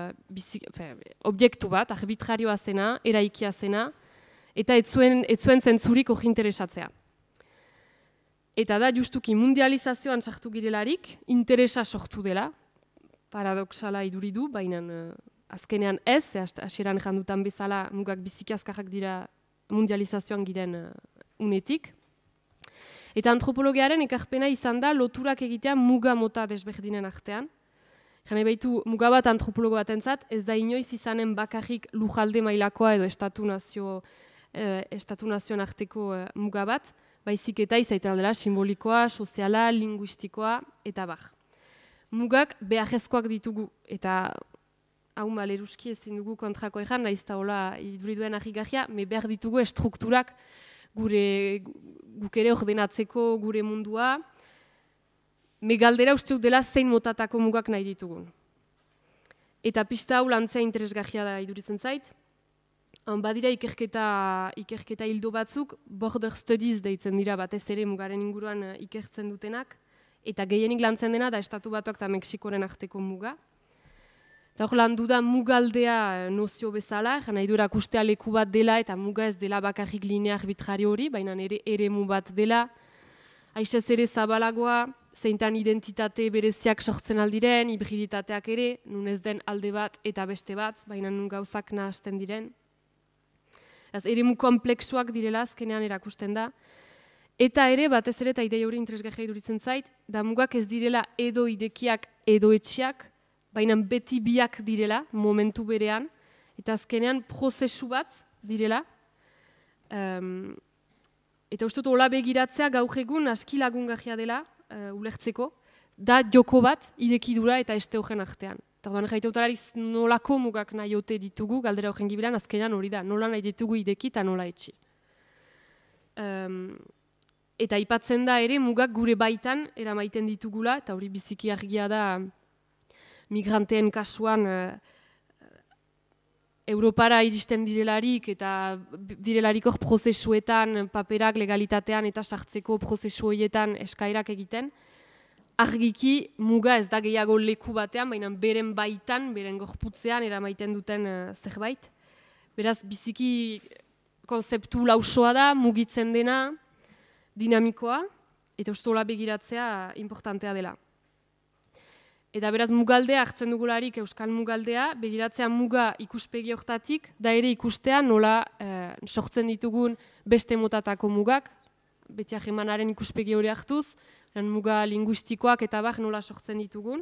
objektu bat, arbitrarioa zena, eraikia zena, eta ez zuen zentzurik hori interesatzea. Eta da justuki mundializazioan sartu girelarik, interesa sortu dela, paradoxala iduridu, baina azkenean ez, hasieran jandutan bezala mugak biziki azkarrak dira mundializazioan giren unetik. Eta antropologiaren ekarpena izan da loturak egitea muga mota desberdinen artean. Jane baitu muga bat antropologo batentzat, ez da inoiz izanen bakarrik lujalde mailakoa edo estatu nazioen arteko muga bat, baizik eta izaiten aldera simbolikoa, soziala, linguistikoa eta bar. Mugak beharrezkoak ditugu eta hau maleruski ezin dugu kontrako egan, nahiz eta hola iduriduen ahigarria, me behar ditugu estrukturak guk ere ordenatzeko gure mundua, me galdera usteuk dela zein motatako mugak nahi ditugun. Eta pista hau lantzea interesgarria da iduritzen zait, badira ikerketa hildo batzuk, border studies deitzen dira batez ere mugaren inguruan ikertzen dutenak, eta gehienik lantzen dena da Estatu Batuak eta Mexikoren arteko muga. Eta hor landu da mugaldea nozio bezala, nahi du erakustea leku bat dela eta muga ez dela bakarrik linea arbitrario hori, baina eremu bat dela, haixez ere zabalagoa, zeintan identitate bereziak sortzen aldiren, hibriditateak ere, nun ez den alde bat eta beste bat, baina nun gauzak nahasten diren. Eremu kompleksuak direla azkenean erakusten da. Eta ere, batez ere, eta idei hori interesgarria iduritzen zait, da mugak ez direla edo idekiak edo etxiak, baina beti biak direla, momentu berean, eta azkenean prozesu bat direla. Eta uste dut, hola begiratzea gaur egun aski lagungarria dela, ulertzeko, da joko bat idekidura eta este horren artean. Eta orduan jaiteutararik nolako mugak nahi ote ditugu, galdera horren gibilan, azkenean hori da, nola nahi ditugu ideki eta nola etxi. Eta aipatzen da ere mugak gure baitan eramaiten ditugula, eta hori biziki argia da migranteen kasuan Europara iristen direlarik eta direlarik hor prozesuetan, paperak legalitatean eta sartzeko prozesu horietan eskairak egiten. Argiki muga ez da gehiago leku batean, baina beren baitan, beren gorputzean eramaiten duten zerbait. Beraz, biziki konzeptu lausoa da, mugitzen dena, dinamikoa, eta uste hola begiratzea importantea dela. Eta beraz, mugaldea hartzen dugularik Euskal Mugaldea, begiratzea muga ikuspegi hortatik, da ere ikustea nola sortzen ditugun beste motatako mugak, beti ahemanaren ikuspegi hori hartuz, muga linguistikoak eta bar nola sortzen ditugun.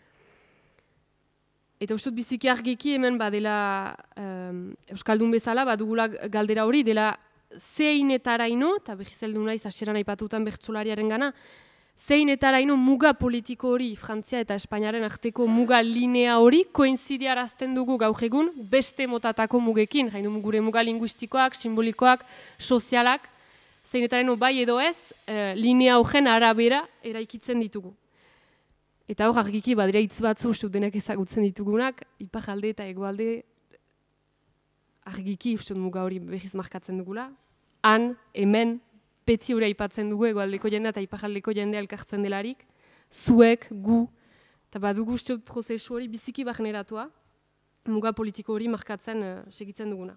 Eta uste dut biziki argiki hemen badela Euskaldun bezala, badugula galdera hori, dela zeinetaraino, eta behizeldu naiz hasieran aipatutan bertsolariaren gana, zeinetaraino muga politiko hori, Frantzia eta Espainiaren arteko muga linea hori, koinzidiarazten dugu gaur egun beste motatako mugekin, gure muga linguistikoak, simbolikoak, sozialak, zeinetaraino bai edo ez, linea horren arabera eraikitzen ditugu. Eta hor argiki badira hitz batzu uste denak ezagutzen ditugunak, iparralde eta hegoalde argiki uste muga hori behiz markatzen dugula. Han, hemen, beti hori aipatzen dugu hegoaldeko jendea eta iparraldeko jendea elkartzen delarik. Zuek, gu, eta badugu uste dut prozesu hori biziki barneratua, muga politiko hori markatzen segitzen duguna.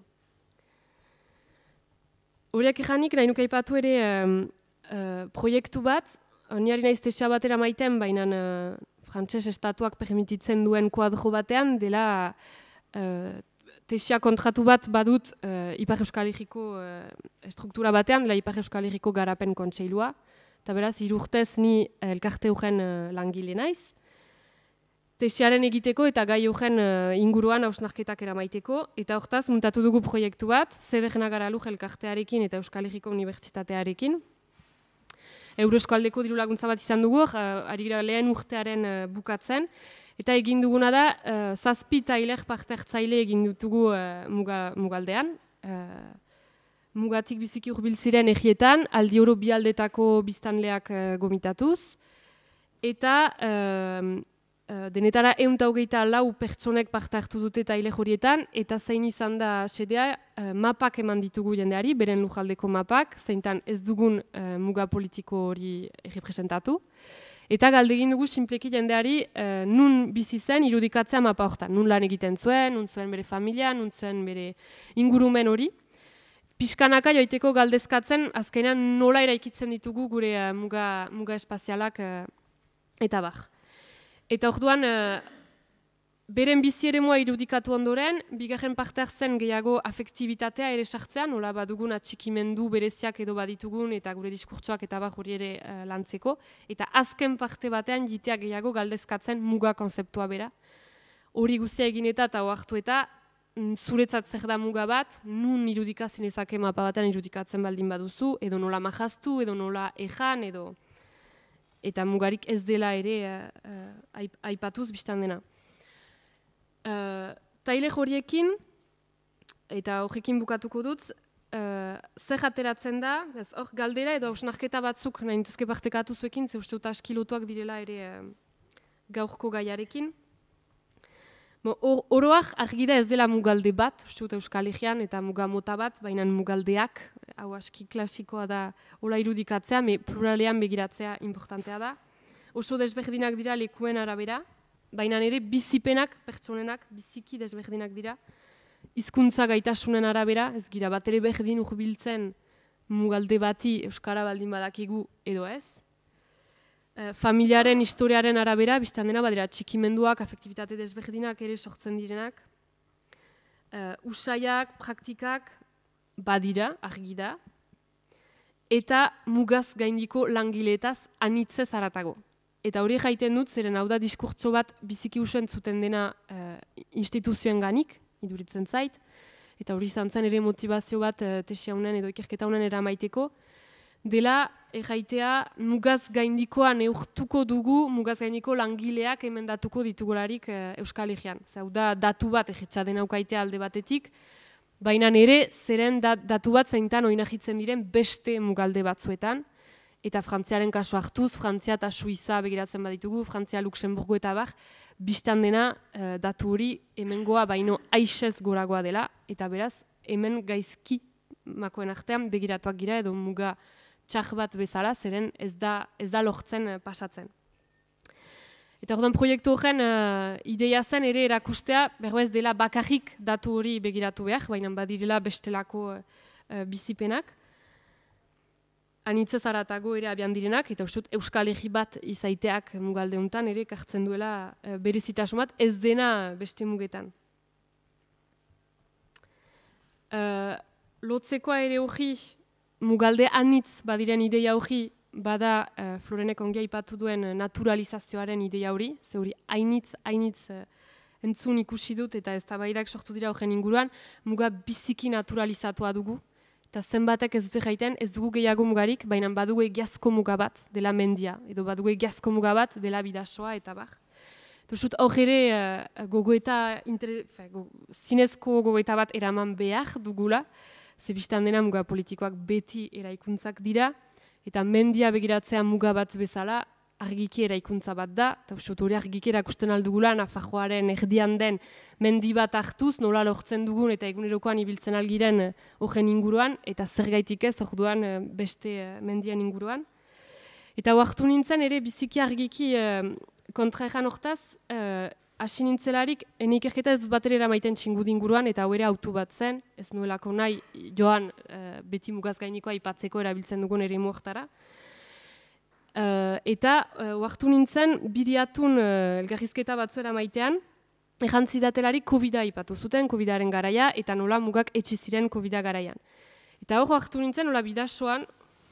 Horiak ejanik, nahi nuke aipatu ere proiektu bat, niari naiz tesia batera maiten, baina frantses estatuak permititzen duen kuadro batean, dela tesia kontratu bat badut Ipar Euskal Herriko struktura batean, dela Ipar Euskal Herriko garapen kontseilua, eta beraz, 3 urtez ni elkarte horren langile naiz, tesiaren egiteko eta gai horren inguruan hausnarketak eramaiteko, eta hortaz, muntatu dugu proiektu bat, Zederna Garaluj elkartearekin eta Euskal Herriko Unibertsitatearekin. Euroeskaldeko diru laguntza bat izan dugu, ari gira lehen urtearen bukatzen, eta egin duguna da, 7 tailer parte hartzaile egin dutugu mugaldean. Mugatik biziki hurbil ziren egietan, aldi oro bi aldetako biztanleak gomitatuz, eta denetara 124 pertsonek parte hartu dute tailer horietan, eta zein izan da xedea, mapak eman ditugu jendeari, beren lujaldeko mapak, zeintan ez dugun muga politiko hori representatu. Eta galdegin dugu sinpleki jendeari nun bizi zen irudikatzea mapa hortan, nun lan egiten zuen, nun zuen bere familia, nun zuen bere ingurumen hori. Piskanaka joiteko galdezkatzen, azkenean nola eraikitzen ditugu gure muga espazialak eta bar. Eta orduan, beren bizi eremua irudikatu ondoren, bigarren parte hartzen gehiago afektibitatea ere sartzean, nola badugun atxikimendu bereziak edo baditugun eta gure diskurtsoak eta bar hori ere lantzeko. Eta azken parte batean jitea gehiago galdezkatzen muga konzeptua bera. Hori guztia egin eta ohartu eta zuretzat zer da muga bat, nun irudikazien ezake mapa batean irudikatzen baldin baduzu, edo nola majaztu, edo nola ejan, edo... eta mugarik ez dela ere aipatuz biztan dena. Tailer horiekin, eta horrekin bukatuko dut, zer ateratzen da, hor galdera edo hausnarketa batzuk nahi nituzke partekatu zuekin, ze uste dut askilotuak direla ere gaurko gaiarekin. Oroak argi da ez dela mugalde bat, uste dut Euskal Herrian eta muga mota bat, baina mugaldeak, hau aski klasikoa da hola irudikatzea, pluralean begiratzea importantea da. Oso desberdinak dira lekuen arabera, baina ere bizipenak, pertsonenak, biziki desberdinak dira. Hizkuntza gaitasunen arabera, ez gira bat ere berdin urbiltzen mugalde bati Euskara baldin badakigu edo ez. Familiaren, historiaren arabera, biztan dena, badira txikimenduak, afektibitate desberdinak ere sortzen direnak. Usaiak, praktikak, badira, argi da. Eta mugaz gaindiko langileetaz anitzez haratago. Eta hori jaiten dut, zeren hau da diskurtso bat biziki usen zuten dena instituzioen ganik, iduritzen zait. Eta hori izan zen ere motivazio bat tesia honen edo ikerketa honen eramaiteko. Dela, erraitea, mugaz gaindikoa neurtuko dugu, mugaz gaindiko langileak emendatuko ditugularik Euskal Herrian. Hau da, datu bat erretxaden aukaitea alde batetik, baina nire zeren datu bat zeintan oinahitzen diren beste mugalde batzuetan, eta Frantziaren kasu hartuz, Frantzia eta Suiza begiratzen baditugu, Frantzia, Luxemburgo eta bar, biztan dena datu hori hemengoa baino aixez goragoa dela, eta beraz, hemen gaizki makoen artean begiratuak gira edo muga txar bat bezala, zeren ez da lortzen pasatzen. Eta orduan proiektu horren ideia zen ere erakustea, berbez dela bakarrik datu hori begiratu behar, baina badirela bestelako bizipenak. Anitzez haratago ere abian direnak, eta uste Euskal Herri bat izaiteak mugalde honetan ere kartzen duela berezitasun bat, ez dena beste mugetan. Lotzekoa ere hori, mugalde anitz badiren ideia hori, bada Florenek ongi aipatu duen naturalizazioaren ideia hori, ze hori hainitz entzun ikusi dut eta eztabaidak sortu dira horren inguruan, muga biziki naturalizatua dugu, eta zenbatek ez dute jaiten, ez dugu gehiago mugarik, baina badugu egiazko muga bat dela mendia, edo badugu egiazko muga bat dela bidasoa eta bar. Hor ere zinezko gogoeta bat eraman behar dugula, ze biztan dena muga politikoak beti eraikuntzak dira, eta mendia begiratzea muga bat bezala argiki eraikuntza bat da, eta hori argiki erakusten aldugula, Nafarroaren erdian den mendi bat hartuz, nola lortzen dugun eta egunerokoan ibiltzen algiren horren inguruan, eta zergaitik ez orduan beste mendian inguruan. Eta hartu nintzen ere biziki argiki kontra ejan hortaz, hasi nintzelarik, ene ikerketa ez dut bat ere eramaiten txingudi inguruan, eta hau ere autu bat zen, ez nuelako nahi, joan beti mugaz gainikoa aipatzeko erabiltzen dugun ere hortara. Eta oartu nintzen, biriatun elgarrizketa batzu eramaitean, erantzidatelarik COVID-a aipatu zuten, COVID-aren garaia, eta nola mugak etxe ziren COVID-a garaian. Eta hor oartu nintzen, nola bidasoan,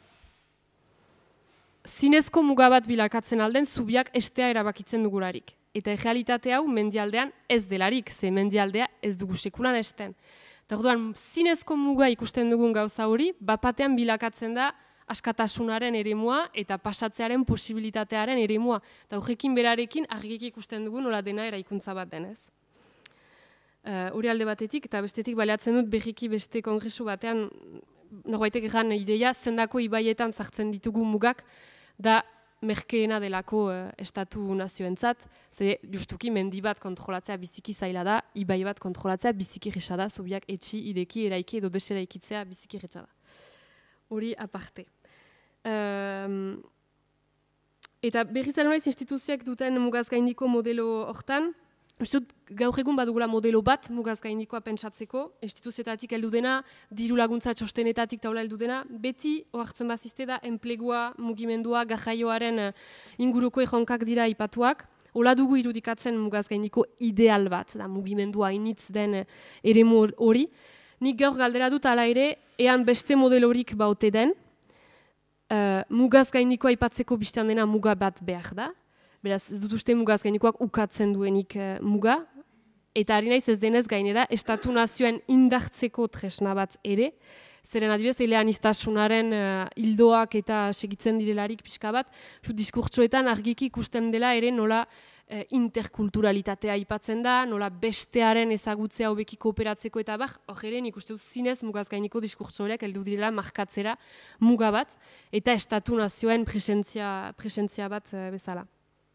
zinezko muga bat bilakatzen alden, zubiak estea erabakitzen dugularik. Eta errealitate hau mendialdean ez delarik, ze mendialdea ez dugu sekulan esten. Eta orduan, zinezko muga ikusten dugun gauza hori, bapatean bilakatzen da askatasunaren eremua eta pasatzearen posibilitatearen eremua. Eta horrekin berarekin argiki ikusten dugu nola dena eraikuntza bat denez. Hori alde batetik eta bestetik baliatzen dut berriki beste kongresu batean norbaitek egan ideia zendako ibaietan sartzen ditugu mugak da merkeena delako estatu nazioentzat, ze justuki mendi bat kontrolatzea biziki zaila da, ibai bat kontrolatzea biziki risa da, zubiak etxi, ideki, eraiki edo deseraikitzea biziki risa da. Hori aparte. Eta berriz nolaiz instituzioak duten mugaz gaindiko modelo hortan, gaur egun badugula modelo bat mugaz gaindikoa pentsatzeko, instituzioetatik heldu dena, diru laguntza txostenetatik taula heldu dena, beti ohartzen bazizte da enplegua, mugimendua, garraioaren inguruko erronkak dira aipatuak. Hola dugu irudikatzen mugaz gaindiko ideal bat, da mugimendua initz den eremu hori. Nik gaur galdera dut ala ere, ean beste modelorik baute den, mugaz gaindikoa aipatzeko biztan dena muga bat behar da. Beraz, ez dut uste mugaz gaindikoak ukatzen duenik muga, eta ari naiz ez denez gainera, estatu nazioen indartzeko tresna bat ere, zeren adibidez, eleaniztasunaren hildoak eta segitzen direlarik pixka bat, diskurtsoetan argiki ikusten dela ere nola interkulturalitatea aipatzen da, nola bestearen ezagutzea hobeki kooperatzeko eta hor ere nik uste dut zinez mugaz gainiko diskurtsoreak heldu direla markatzera muga bat, eta estatu nazioen presentzia bat bezala.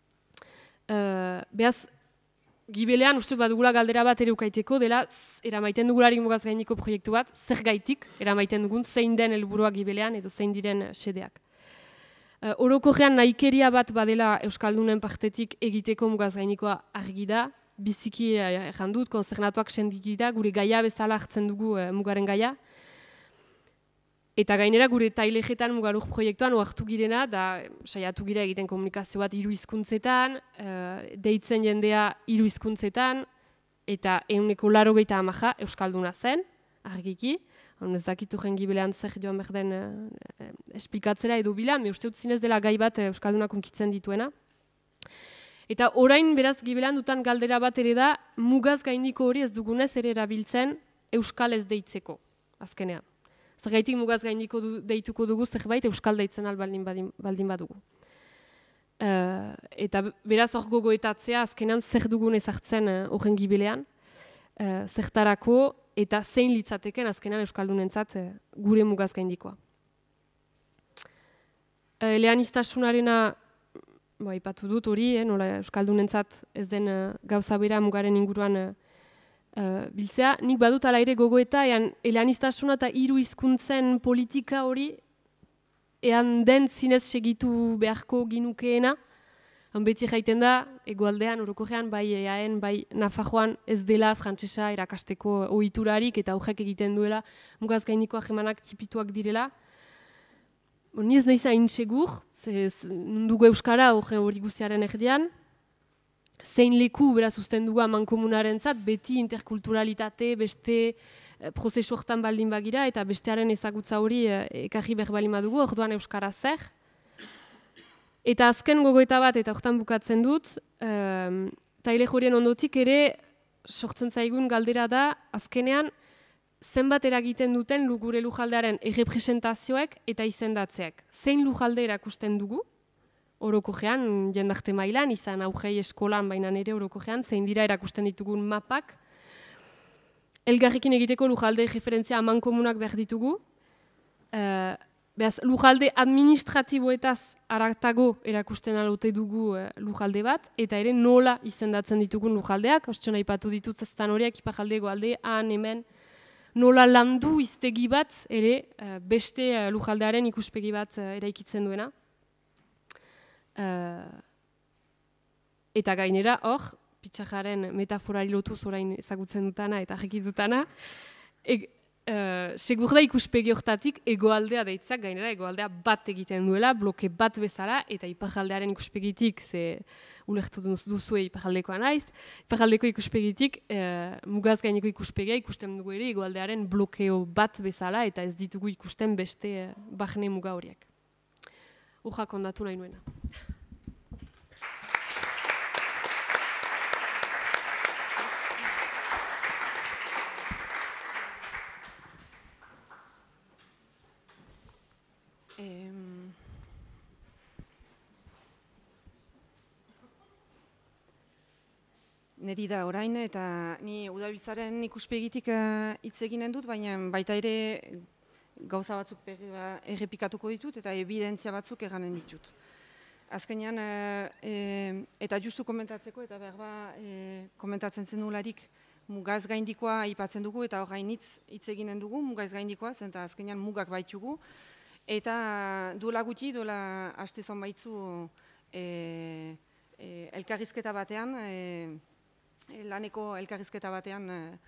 Beaz, gibelean uste badugula galdera bat ere ukaiteko dela eramaiten dugularik mugaz gainiko proiektu bat, zer gaitik eramaiten dugun zein den helburua gibelean edo zein diren xedeak. Orokorrean nahikeria bat badela Euskaldunen partetik egiteko mugaz gainikoa argi da, biziki jandut, konzernatuak sendiki da, gure gaia bezala hartzen dugu mugaren gaia. Eta gainera gure tailejetan mugaruk proiektuan ohartu girena, da saiatu gira egiten komunikazio bat 3 hizkuntzetan, deitzen jendea 3 hizkuntzetan, eta 80% Euskalduna zen, argiki. Ez dakitu jengibelean zer joan behar den esplikatzera edo bila, me uste dut zinez dela gai bat Euskaldunak unkitzen dituena. Eta orain beraz gibelean dutan galdera bat ere da, mugaz gaindiko hori ez dugunez ere erabiltzen Euskal ez deitzeko, azkenean. Zergaitik mugaz gaindiko deituko dugu zerbait Euskal deitzen baldin badugu. Eta beraz hor gogoetatzea azkenean zer dugun ezartzen horren gibelean, zertarako eta zein litzateken azkenean Euskaldunentzat gure mugaz gaindikoa. Eleaniztasunarena aipatu dut hori, nola Euskaldunentzat ez den gauza bera mugaren inguruan biltzea. Nik badut ala ere gogoeta, eleaniztasuna eta 3 hizkuntzen politika hori ean den zinez segitu beharko ginukeena. Beti jaiten da, egoaldean, orokorrean, bai EAen, bai Nafarroan ez dela frantsesa erakasteko ohiturarik eta horrek egiten duela mugaz gainiko ahemanak tipituak direla. Ni ez nahiz hain segur, nundugu Euskara hori guztiaren erdian, zein leku beraz uzten dugu amankomunarentzat, beti interkulturalitate, beste prozesu hortan baldin bagira eta bestearen ezagutza hori ekarri behar baldin badugu, orduan Euskara zer. Eta azken gogoeta bat, eta hortan bukatzen dut, taile jorien ondotik ere sortzen zaigun galdera da, azkenean, zenbat eragiten duten gure lujaldearen errepresentazioek eta izendatzeak. Zein lujalde erakusten dugu, orokojean, jendarte mailan, izan augei eskolan, baina ere orokojean, zein dira erakusten ditugun mapak. Elgarrekin egiteko lujalde referentzia amankomunak behar ditugu, beraz, lujalde administratiboetaz aratago erakusten alote dugu lujalde bat, eta ere nola izendatzen ditugun lujaldeak, ostxona ipatu ditut zaztan horiek, ipajalde goalde, han, hemen, nola landu iztegi bat, ere beste lujaldearen ikuspegi bat eraikitzen duena. Eta gainera, hor, pitxajaren metaforari lotuz orain ezagutzen dutana eta jakitutana, segur da ikuspegi hortatik egoaldea deitzak, gainera egoaldea bat egiten duela, bloke bat bezala, eta iparraldearen ikuspegitik, ze ulertu duzue iparraldekoa naiz, iparraldeko ikuspegitik, mugaz gaineko ikuspegia ikusten dugu ere egoaldearen blokeo bat bezala, eta ez ditugu ikusten beste barne muga horiek. Urra kondatu nahi nuena. Neri da orain, eta ni Udabiltzaren ikuspegitik hitz eginen dut, baina baita ere gauza batzuk errepikatuko ditut eta evidentzia batzuk eganen ditut. Azkenean, eta justu komentatzeko, eta behar komentatzen zen nularik, mugaz gaindikoa aipatzen dugu, eta horrein hitz eginen dugu, mugaz gaindikoa, eta azkenean mugak baitugu. Eta duela gutxi, duela aste zonbaitzu elkarrizketa batean, laneko elkarrizketa batean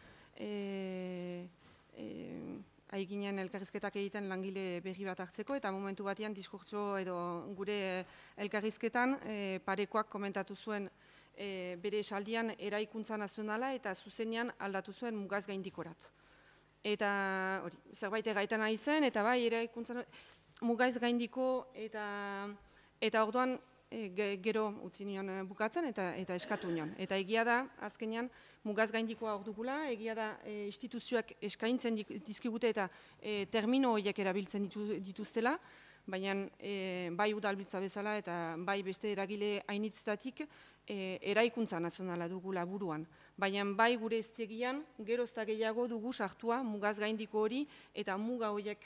haiginen elkarrizketak egiten langile berri bat hartzeko, eta momentu batean diskurtso edo gure elkarrizketan parekoak komentatu zuen bere esaldian eraikuntza nazionala eta zuzenean aldatu zuen mugaz gaindikorat. Eta hori, zerbait egaitan ari zen, eta bai eraikuntza mugaz gaindiko eta orduan gero utzi nion bukatzen eta eskatu nion. Eta egia da, azkenean, mugaz gaindikoa hor dugula, egia da instituzioak eskaintzen dizkigute eta termino horiek erabiltzen dituztela, baina bai udalbiltza bezala eta bai beste eragile hainitzetatik eraikuntza nazionala dugula buruan. Baina bai gure eztegian, gero ez da gehiago dugu sartua mugaz gaindiko hori eta muga horiek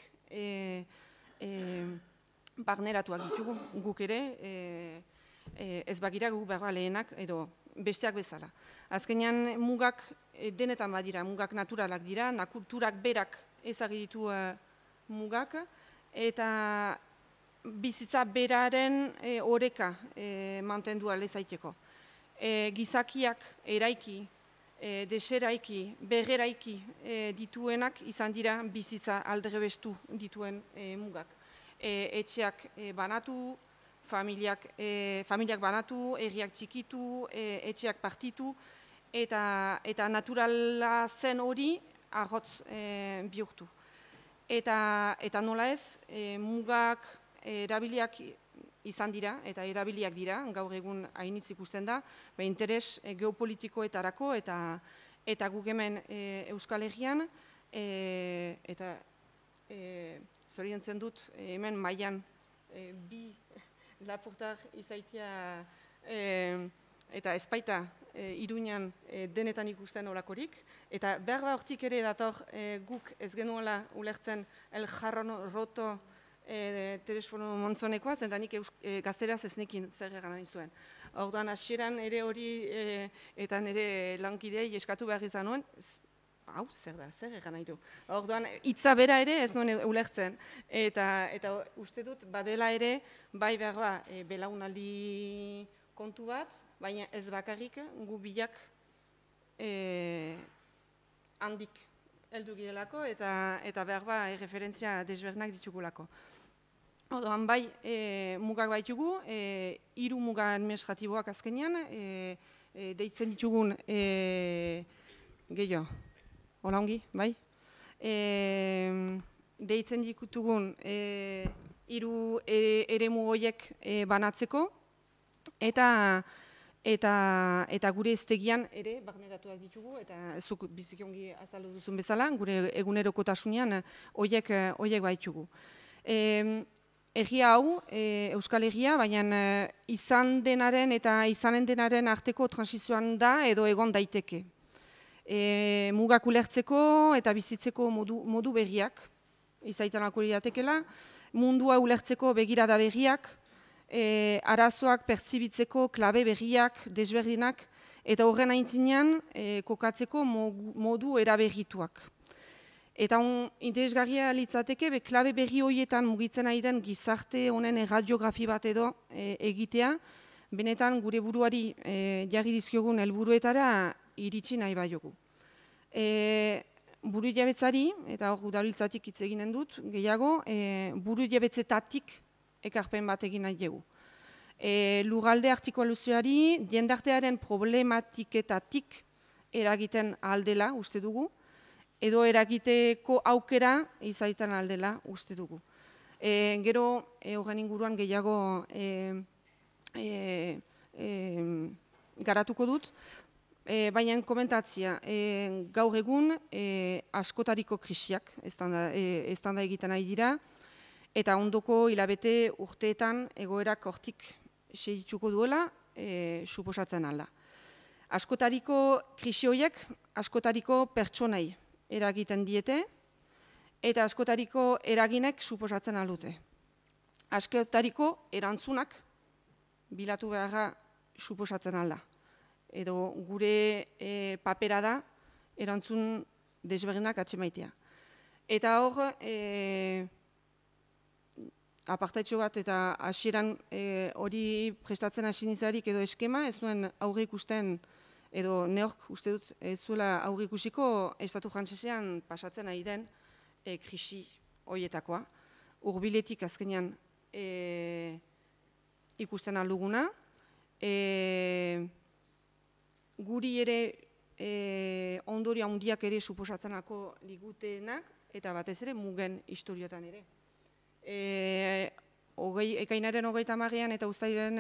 barneratuak ditugu guk ere, ez bagira guk behar lehenak edo besteak bezala. Azkenean mugak denetan badira, mugak naturalak dira, kulturak berak ezagitu mugak, eta bizitza beraren oreka mantendu alezaiteko. Gizakiak eraiki, deseraiki, berreraiki dituenak izan dira bizitza aldrebestu dituen mugak. Etxeak banatu, familiak banatu, herriak txikitu, etxeak partitu, eta naturala zen hori arrotz bihurtu. Eta nola ez, mugak erabiliak izan dira, eta erabiliak dira, gaur egun hainitz ikusten da, interes geopolitikoetarako eta guk hemen Euskal Herrian, eta zoriontzen dut hemen mailan bi lapurtar izaitia eta espaita Iruñan denetan ikusten olakorik, eta behar hortik ere dator guk ez genuela ulertzen el jarron roto telefono montzonekoa, zendanik gazteraz ez nekin zer egan nahi zuen. Orduan hasieran ere hori eta nire lankidei eskatu behar izan nuen, hau, zer da, zer egan nahi du. Orduan, hitza bera ere ez nuen ulertzen. Eta uste dut, badela ere, bai behar belaunaldi kontu bat, baina ez bakarrik gu bilak handik heldu girelako eta behar referentzia desbernak ditugulako. Orduan, bai, mugak baitugu, 3 muga administratiboak azkenean, deitzen ditugun gehiago. Hola ongi, bai? Deitzen ditugun 3 eremu horiek banatzeko eta gure eztegian ere barneratuak ditugu eta zuk biziki ongi azaldu duzun bezala, gure egunerokotasunean horiek baitugu. Egia hau, Euskal Herria, baina izan denaren eta izanen denaren arteko transizioan da edo egon daiteke. Mugak ulertzeko eta bizitzeko modu berriak, izaitanako iratekela, mundua ulertzeko begirada berriak, arazoak pertsibitzeko klabe berriak, desberdinak, eta horren aintzinean kokatzeko modu eraberrituak. Eta interesgarria litzateke, klabe berri horietan mugitzen ari den gizarte honen erradiografi bat edo egitea, benetan gure buruari jarri dizkiogun helburuetara iritsi nahi baiogu. Buru jabetzari, eta hor udalbiltzatik hitz eginen dut, gehiago, buru jabetzetatik ekarpen bat egin nahi dugu. Lurralde artikulazioari jendartearen problematiketatik eragiten aldela uste dugu, edo eragiteko aukera izaiten aldela uste dugu. Gero, horren inguruan gehiago garatuko dut, baina komentatzia, gaur egun askotariko krisiak eztanda egiten ari dira, eta ondoko hilabete urteetan egoerak hortik segituko duela, suposatzen alda. Askotariko krisi horiek, askotariko pertsonei eragiten diete, eta askotariko eraginek suposatzen aldute. Askotariko erantzunak bilatu beharra suposatzen alda. Edo gure papera da erantzun desberdinak atxemaitea. Eta hor, apartaitxo bat eta hasieran hori prestatzen hasi nintzarik edo eskema, ez duen aurre ikusten, edo neork uste dut ez zuela aurre ikusiko estatu frantsesean pasatzen ari den krisi horietakoa. Hurbiletik azkenean ikusten alduguna. Guri ere ondorio handiak ere suposatzenako ligutenak, eta batez ere mugen historiotan ere. Ekainaren 30 eta uztailaren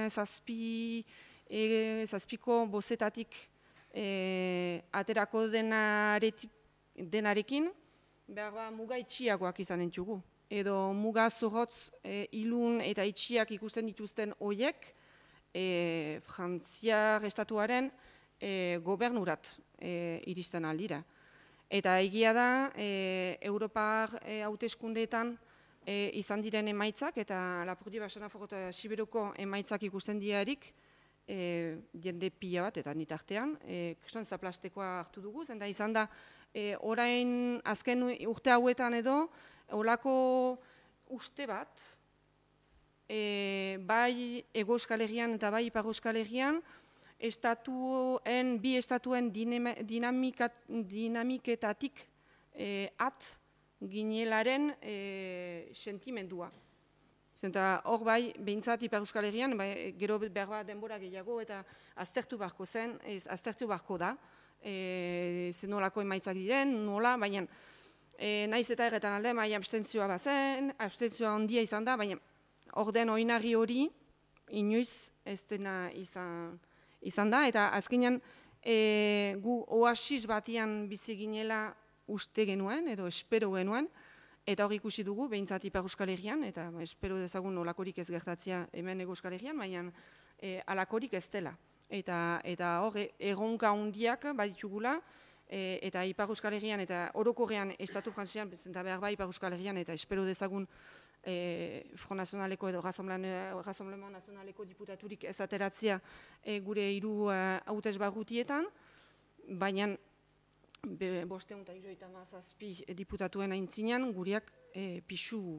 7ko bozetatik aterako denarekin, behar muga itxiagoak izan entzugu. Edo muga zorrotz, ilun eta itxiak ikusten dituzten horiek, Frantziar estatuaren gobernurat iristen aldira. Eta egia da, Europar hauteskundeetan izan diren emaitzak, eta Lapurdi Basanafort eta Siberoko emaitzak ikusten diarik, jende pila bat, eta nitartean, kriston zaplastekoa hartu dugu, zenta izan da, orain azken urte hauetan edo, olako uste bat, bai Hego Euskal Herrian eta bai Ipar Euskal Herrian, bi estatuen dinamiketatik ginelaren sentimendua. Zenta hor bai, behintzat Ipar Euskal Herrian, gero behar bat denbora gehiago eta aztertu beharko zen, aztertu beharko da, zenolako emaitzak diren, nola, baina naiz eta erretan alde, baina abstentzioa bazen, abstentzioa ondia izan da, baina hor den oinarri hori, inoiz ez dena izan da, eta azkenean gu oasis batian bizi ginela uste genuen, edo espero genuen, eta hor ikusi dugu, behintzat Ipar Euskal Herrian, eta espero dezagun olakorik ez gertatzea hemen Hego Euskal Herrian, baina alakorik ez dela. Eta hor, erronka handiak baditugula, eta Ipar Euskal Herrian, eta orokorrean estatu frantsean, eta behar bai Ipar Euskal Herrian, eta espero dezagun Front Nazionaleko edo Rassemblement Nazionaleko diputaturik ez ateratzea gure hiru hautesbarrutietan, baina 577 diputatuen aintzinean gureak pixu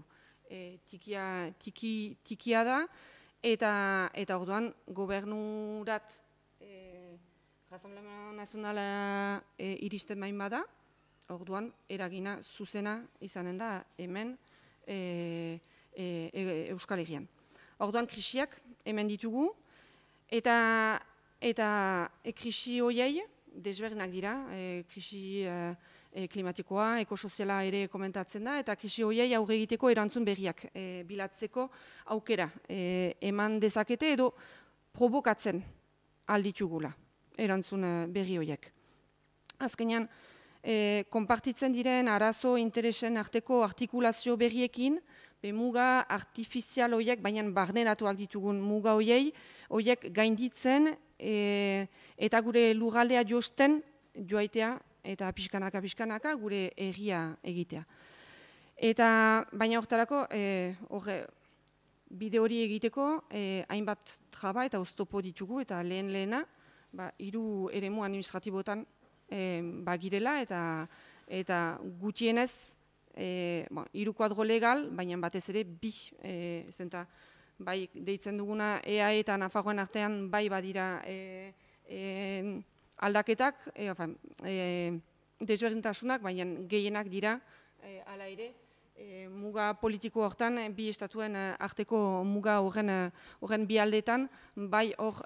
tikia da, eta orduan gobernurat Rassemblement Nazionala iristen bain bada, orduan eragina zuzena izanen da hemen Euskal Herrian. Orduan krisiak hemen ditugu, eta krisi horiei desberdinak dira, krisi klimatikoa, ekosoziala ere komentatzen da, eta krisi horiei aurre egiteko erantzun berriak bilatzeko aukera eman dezakete edo provokatzen alditugula erantzun berri horiek. Azkenean, konpartitzen diren arazo interesen arteko artikulazio berriekin, muga artifizial horiek, baina barneratuak ditugun muga horiek gainditzen eta gure lurraldea josten joaitea eta pixkanaka gure herria egitea. Baina horretarako, bide hori egiteko, hainbat traba eta oztopo ditugu, eta lehena, 3 eremu administratibotan bagirela, eta gutienez, 3 kuadro legal, baina batez ere 2, zenta bai deitzen duguna EAE eta Nafarroan artean bai badira aldaketak, desberdintasunak, baina gehienak dira, hala ere, muga politiko hortan, bi estatuen arteko muga horren bi aldeetan, bai hor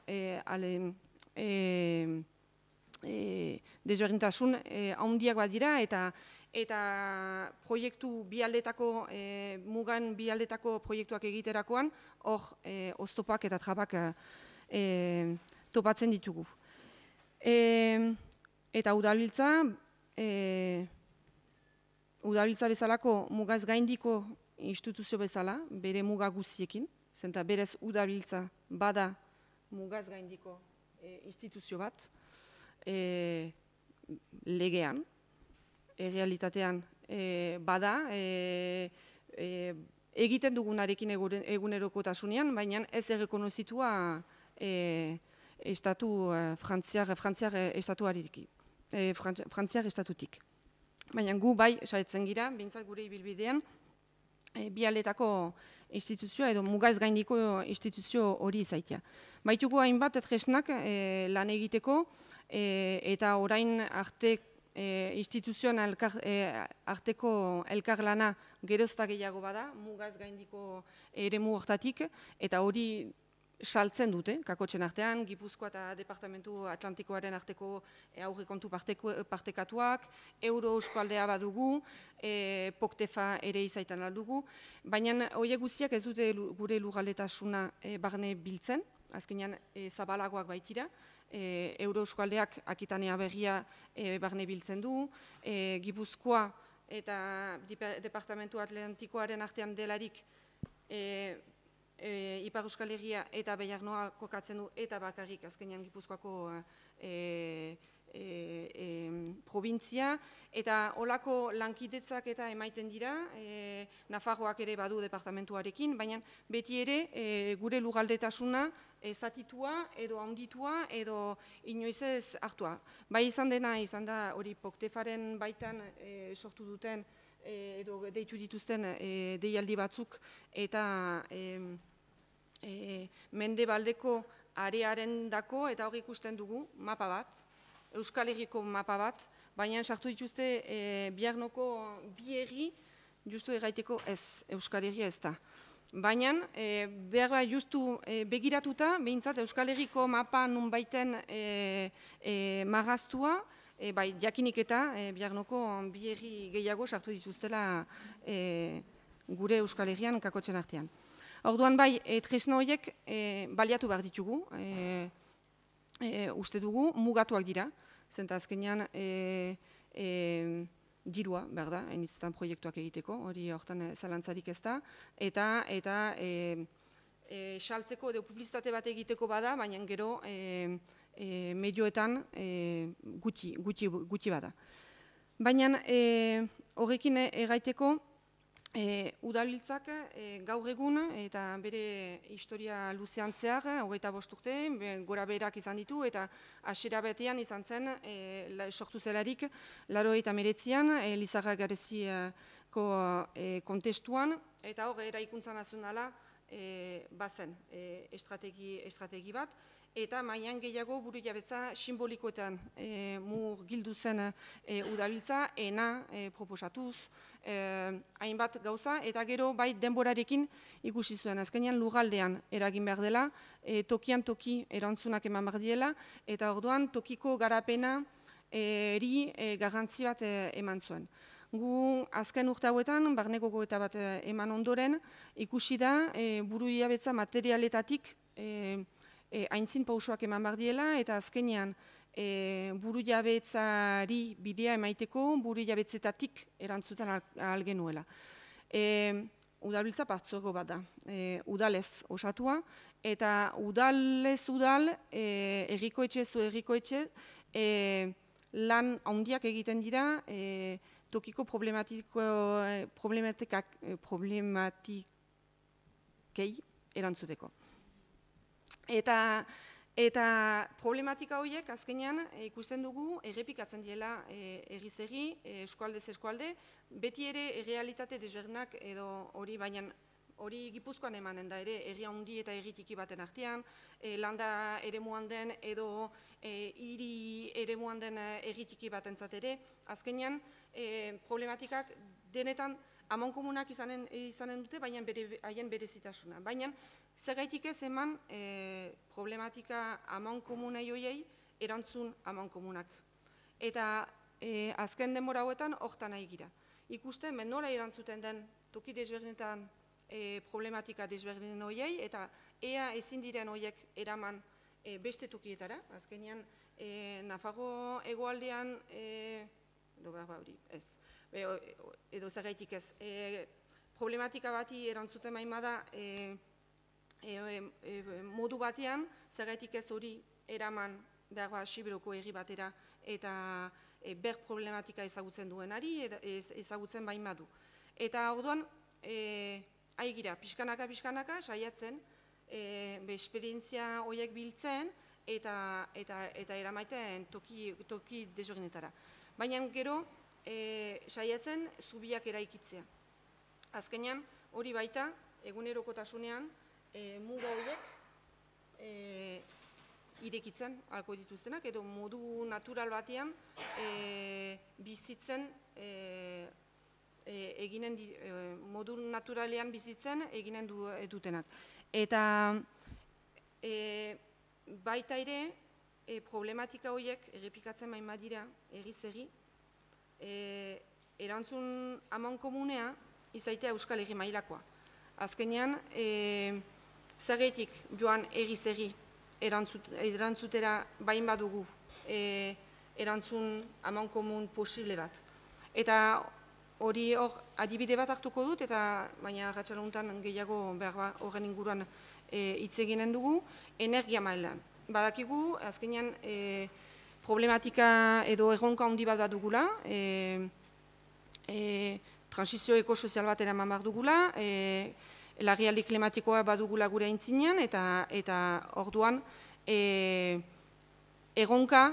desberdintasun handiak badira, eta proiektu bi aldetako, mugan bi aldetako proiektuak egiterakoan, hor oztopak eta trabak topatzen ditugu. Eta udalbiltza bezalako mugaz gaindiko instituzio bezala, bere muga guztiekin, zenta berez udalbiltza bada mugaz gaindiko instituzio bat, legean, realitatean bada, egiten dugunarekin egunerokotasunean, baina ez errekonozitua frantziar estatutik. Baina gu bai, saiatzen gira, behintzat gure ibilbidean, bi aldetako instituzioa edo mugaz gaindiko instituzio hori izaitia. Baituko hainbat tresnak lan egiteko eta orain arte instituzioan arteko elkarlana gerozta gehiago bada, mugaz gaindiko eremu hortatik, eta hori saltzen dute, kakotxen artean, Gipuzkoa eta Departamentu Atlantikoaren arteko aurrekontu partekatuak, Euro Euskaldea badugu, Poktefa ere izaitan aldugu, baina horiek guztiak ez dute gure lurraldetasuna barne biltzen, azkenean zabalagoak baitira, Euro Euskaldeak Akitanea Berria barne biltzen du, Gipuzkoa eta Departamentu Atlantikoaren artean delarik Ipar Euskal Herria eta Belarnoa kokatzen du eta bakarrik azkenean Gipuzkoako provintzia, eta olako lankidetzak eta emaiten dira, Nafarroak ere badu departamentuarekin, baina beti ere gure lurraldetasuna zatitua edo handitua edo inoiz ez hartua. Bai izan da hori Poktefaren baitan sortu duten edo deitu dituzten deialdi batzuk eta Mendebaldeko arearen dako, eta hori ikusten dugu mapa bat, Euskal Herriko mapa bat, baina sartu dituzte Biarnoko bi herri, justu erraiteko ez, Euskal Herria ez da. Baina, behar justu begiratuta, behintzat Euskal Herriko mapa nun baiten marraztua, bai, jakinik eta Biarnoko bi herri gehiago sartu dituztela gure Euskal Herrian kakotxen artean. Orduan bai, tresna horiek baliatu behar ditugu, uste dugu, mugatuak dira, zenta azkenean dirua, behar da, hainitzetan proiektuak egiteko, hori hortan zalantzarik ez da, eta saltzeko edo publizitate bat egiteko bada, baina gero medioetan gutxi bada. Baina horrekin erraiteko, udalbiltzak gaur egun eta bere historia luzean zehar, 25 urte, gora beherak izan ditu eta hasiera batean izan zen sortu zelarik 89an Lizarra Gareziko kontestuan, eta hor eraikuntza nazionala bazen estrategi bat, eta mailan gehiago buru jabetza simbolikoetan murgildu zen udalbiltza, ena proposatuz, hainbat gauza, eta gero bai denborarekin ikusi zuen. Azkenean lurraldean eragin behar dela, tokian toki erantzunak eman behar diela, eta orduan tokiko garapena garrantzi bat eman zuen. Gu azken urte hauetan, barne gogoeta bat eman ondoren, ikusi da buru jabetza materialetatik aintzin pausoak eman behar diela, eta azkenean buru jabetzari bidea emaiteko buru jabetzetatik erantzuten algenuela. Udalbiltza partzuergo bat da, udalez osatua, eta udalez udal, errikoetxe zu errikoetxe, lan handiak egiten dira tokiko problematikei erantzuteko. Eta problematika horiek azkenean ikusten dugu errepikatzen diela erriz erri, eskualdez eskualde, beti ere errealitate desberdinak edo hori, baina hori Gipuzkoan emanen da ere, herri handi eta herri txiki baten artean, landa eremuan den edo hiri eremuan den herri txiki batentzat ere, azkenean problematikak denetan amankomunak izanen dute, baina haien berezitasuna. Baina zergaitik ez eman problematika amankomunei hoiei erantzun amankomunak. Eta azken denbora hauetan hortan nahi gira. Ikusten, nora erantzuten den toki desberdinetan problematika desberdinen hoiei, eta ea ezin diren hoiek eraman beste tokietara. Azkenean, Nafarro hegoaldean, edo zergaitik ez, problematika bati erantzuten baimada modu batean, zergaitik ez hori eraman behar Sibiroko herri batera eta ber problematika ezagutzen duenari, ezagutzen baimadu. Eta orduan, aigira, pixkanaka, saiatzen, esperientzia horiek biltzen eta eramaiten toki desberdinetara. Baina gero, saiatzen zubiak eraikitzea. Azkenean, hori baita, egunerokotasunean, muga horiek irekitzen alko dituztenak, edo modu natural batean bizitzen modu naturalean bizitzen eginen dutenak. Eta baita ere, problematika horiek errepikatzen bain badira, egiz-egi, erantzun amankomunea izaitea Euskal Herri mailakoa. Azkenean, zergaitik joan egiz-egi erantzutera bain badugu erantzun amankomun posible bat. Eta hori hor adibide bat hartuko dut, baina ratxaluntan gehiago horren inguruan hitz eginen dugu, energia mailan. Badakigu, azkenean problematika edo erronka handi bat dugula, transizio ekosozial bat eraman behar dugula, larrialdi klimatikoa badugula gure aintzinean, eta orduan erronka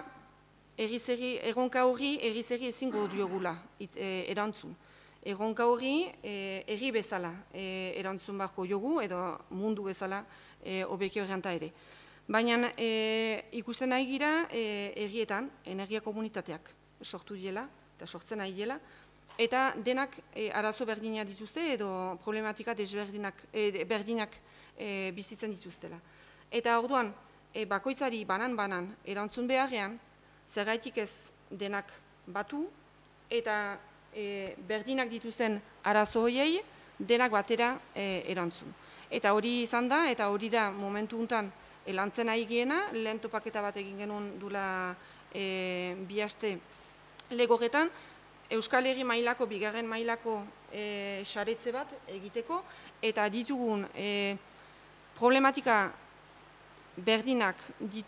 horri egiz-egi ezingo diogula erantzun. Erronka horri herri bezala erantzun beharko jogu, edo mundu bezala hobeki horrenta ere. Baina ikusten nahi gira herrietan energia komunitateak sortu diela, eta sortzen nahi diela, eta denak arazo berdinak dituzte edo problematika berdinak bizitzen dituztela. Eta orduan, bakoitzari banan erantzun beharrean, zergaitik ez denak batu, eta berdinak dituzten arazo horiei denak batera erantzun. Eta hori izan da, eta hori da momentu untan lantzen nahi giena, lehen topaketa bat egin genuen dula 2 aste legorretan, Euskal Herri mailako, bigarren mailako saretze bat egiteko, eta ditugun problematika berdinak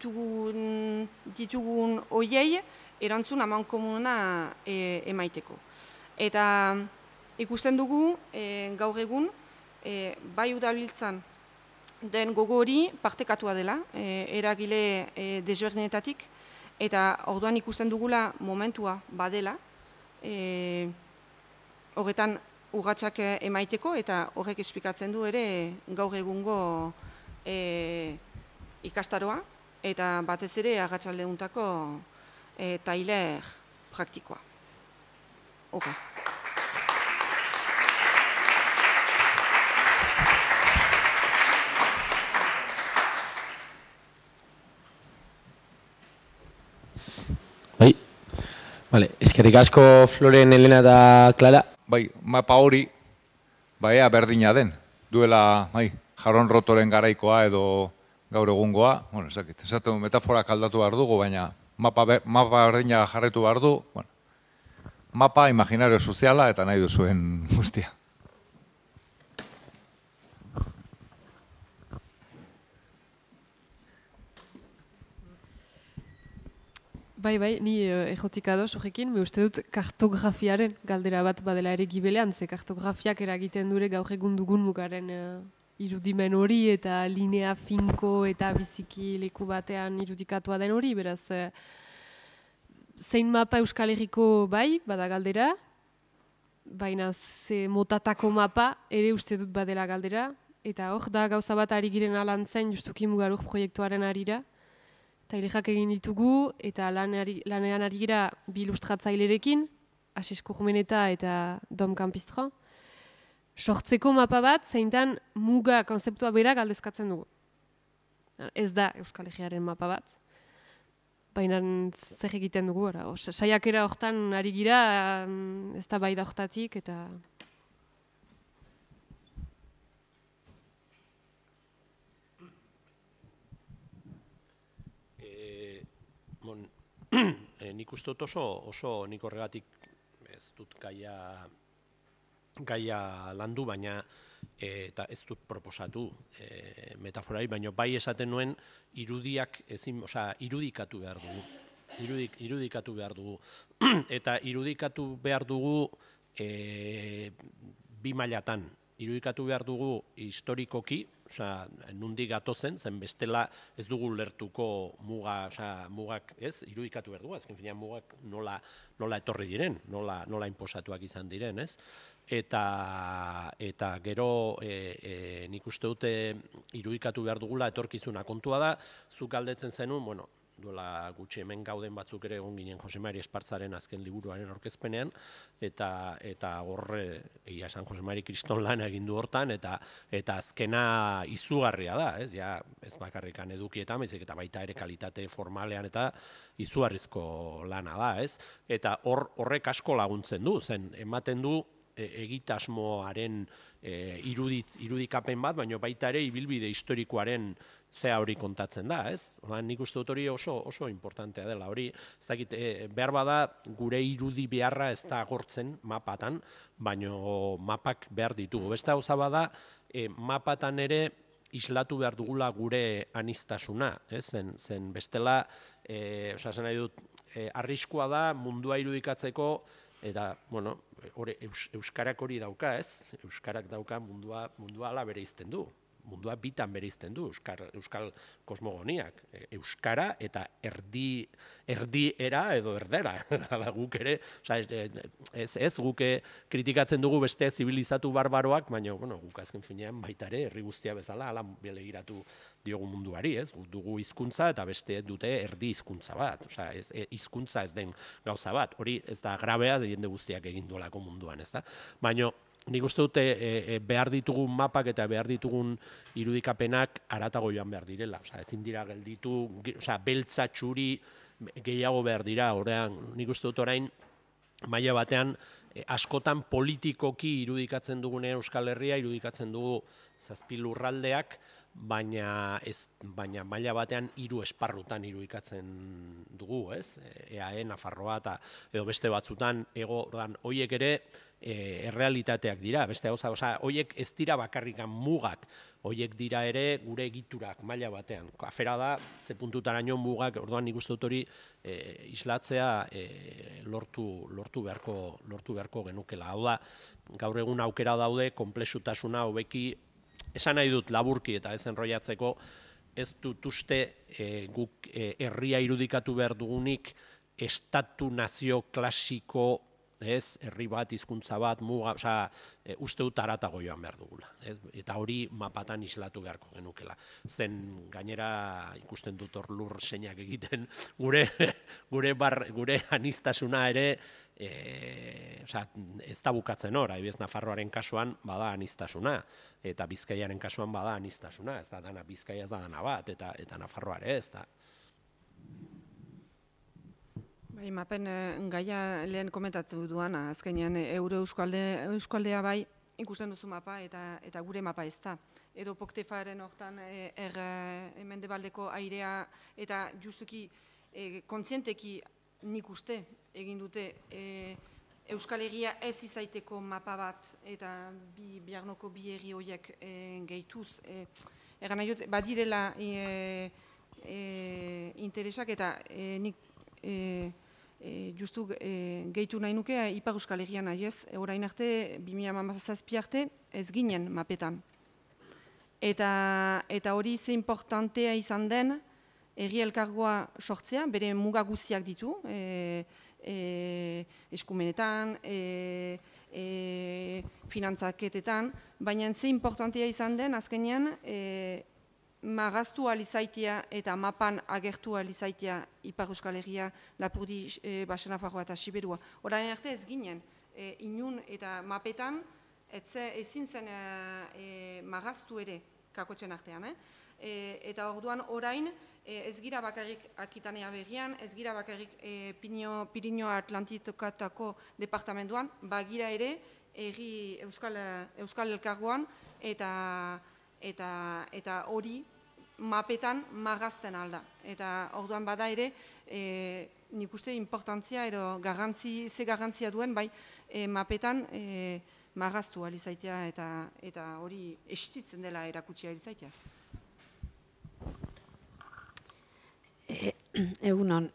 ditugun hoiei erantzun amankomuna emaiteko. Eta ikusten dugu gaur egun bai udabiltzan den gogo hori partekatua dela, eragile desberdinetatik, eta orduan ikusten dugula momentua badela, horretan urratsak emaiteko, eta horrek esplikatzen du ere gaur egungo ikastaroa, eta batez ere arratsaldeuntako tailer praktikoa. Horre. Bai, vale, eskerrik asko Floren, Elena eta Clara. Bai, mapa hori, ea berdina den, duela Jaron Rotoren garaikoa edo gaur egungoa, ez dakit, esaten metaforak aldatu behar dugu, baina mapa berdina jarretu behar du, mapa imaginario soziala eta nahi duzuen guztia. Bai, ni ejotik ados horrekin, uste dut kartografiaren galdera bat badela ere gibelean, ze kartografiak eragiten dure gaur egun dugun mugaren irudimen hori eta linea finko eta biziki leku batean irudikatua den hori, beraz zein mapa Euskal Herriko bai, bada galdera, baina ze motatako mapa ere uste dut badela galdera, eta hor da gauza bat ari giren alantzen justuki Mugaruk proiektuaren arira, eta ilexak egin ditugu, eta lanean ari gira bi ilustratzailerekin, Asisko Jumeneta eta Dom Campistro, sortzeko mapa bat, zeintan muga konzeptua berak aldezkatzen dugu. Ez da Euskal Herriaren mapa bat, baina zer egiten dugu, saiakera hortan ari gira, ez da bai da hortatik, eta... Nik uste dut oso nik horregatik ez dut gaia landu, baina eta ez dut proposatu metaforari, baina bai esaten nuen irudiak irudikatu behar dugu. Irudikatu behar dugu. Eta irudikatu behar dugu bi mailatan. Irudikatu behar dugu historikoki, nundik gatozen, zen bestela ez dugu lertuko mugak, ez? Irudikatu behar dugu, azken finean mugak nola etorri diren, nola inposatuak izan diren, ez? Eta gero nik uste dute irudikatu behar dugula etorkizuna kontua da, zuk galdetzen zenun, bueno, duela gutxi hemen gauden batzuk ere egon ginen Jose Mari Espartzaren azken liburuaren aurkezpenean, eta horre, egia esan Jose Mari kriston lana egin du hortan, eta azkena izugarria da, ez? Ja, ez bakarrikan edukietan, baizik eta baita ere kalitate formalean eta izugarrizko lana da, ez? Eta horrek asko laguntzen du, zen ematen du egitasmoaren irudikapen bat, baina baita ere ibilbide historikoaren zea hori kontatzen da, ez? Nik uste dut hori oso importantea dela, hori, ez dakit, behar bada gure irudi beharra ez da agortzen mapatan, baina mapak behar ditugu. Beste gauza bada, mapatan ere islatu behar dugula gure aniztasuna, ez? Zen bestela, zen nahi dut, arriskua da mundua irudikatzeko, eta, bueno, Euskarak hori dauka, ez? Euskarak dauka mundua ala bereizten du. Mundua bitan bereizten du, Euskal kosmogoniak. Euskara eta erdiera edo erdera. Guk ere, ez guk kritikatzen dugu beste zibilizatu barbaroak, baina guk azken finean baita ere herri guztia bezala ala belegiratu diogu munduari, ez? Guk dugu hizkuntza eta beste dute erdi hizkuntza bat. Hizkuntza ez den gauza bat. Hori ez da grabea jende guztiak egin duelako munduan, ez da? Baina nik uste dute behar ditugun mapak eta behar ditugun irudikapenak haratago joan behar direla. Ezin dira gelditu, beltza txuri gehiago behar dira. Nik uste dut orain maila batean askotan politikoki irudikatzen dugunean Euskal Herria, irudikatzen dugu zazpi lurraldeak, baina maila batean hiru esparrutan irudikatzen dugu, ez? EAE, Nafarroa eta edo beste batzutan horiek ere errealitateak dira, beste gauza, horiek ez dira bakarrikan mugak, horiek dira ere gure egiturak maila batean. Afera da, ze puntutaraino mugak, orduan nik uste dut hori islatzea lortu beharko genukela. Hau da, gaur egun aukera daude, konplexutasuna hobeki, esan nahi dut laburki eta ez enroiatzeko, ez dut uste guk herria irudikatu behar dugunik estatu nazio klasiko, ez, herri bat, hizkuntza bat, muga, uste dut haratago joan behar dugula. Eta hori mapatan islatu beharko genukela. Zen gainera ikusten dut hor lur seinak egiten gure aniztasuna ere ez da bukatzen hor, adibidez Nafarroaren kasuan bada aniztasuna, eta Bizkaiaren kasuan bada aniztasuna, ez da dana Bizkaia ez da dana bat, eta Nafarroa ere ez da. Mapen gaia lehen komentatu duana, azkenean Euskaldea bai ikusten duzu mapa eta gure mapa ez da. Edo Poktefaren hortan mendebaldeko airea eta justuki kontzienteki nik uste egin dute Euskal Herria ez izaiteko mapa bat eta biarnoko bi herri horiek gehituz. Egan nahi dut, badirela interesak eta nik justu gehitu nahi nuke Ipar Euskal Herrian nahiez, orain arte, 2017 arte, ez ginen mapetan. Eta hori ze importantea izan den, herri elkargoa sortzea, bere muga guziak ditu, eskumenetan, finantzaketetan, baina ze importantea izan den, azkenean, magaztu alizaitia eta mapan agertu alizaitia Ipar Euskal Herria, Lapurdi, Baxa Nafarroa eta Siberua. Orain arte ez ginen, inun eta mapetan, ezin zen magaztu ere kakotzen artean. Eta orduan orain ez gira bakarrik Akitanea Berrian, ez gira bakarrik Pirinio Atlantitokatako departamentuan, bagira ere Euskal Elkargoan eta hori mapetan magazten alda. Eta orduan bada ere, nik uste importantzia edo ze garrantzia duen, bai mapetan magaztu alizaitea eta hori estitzen dela erakutsi alizaitea. Egunon,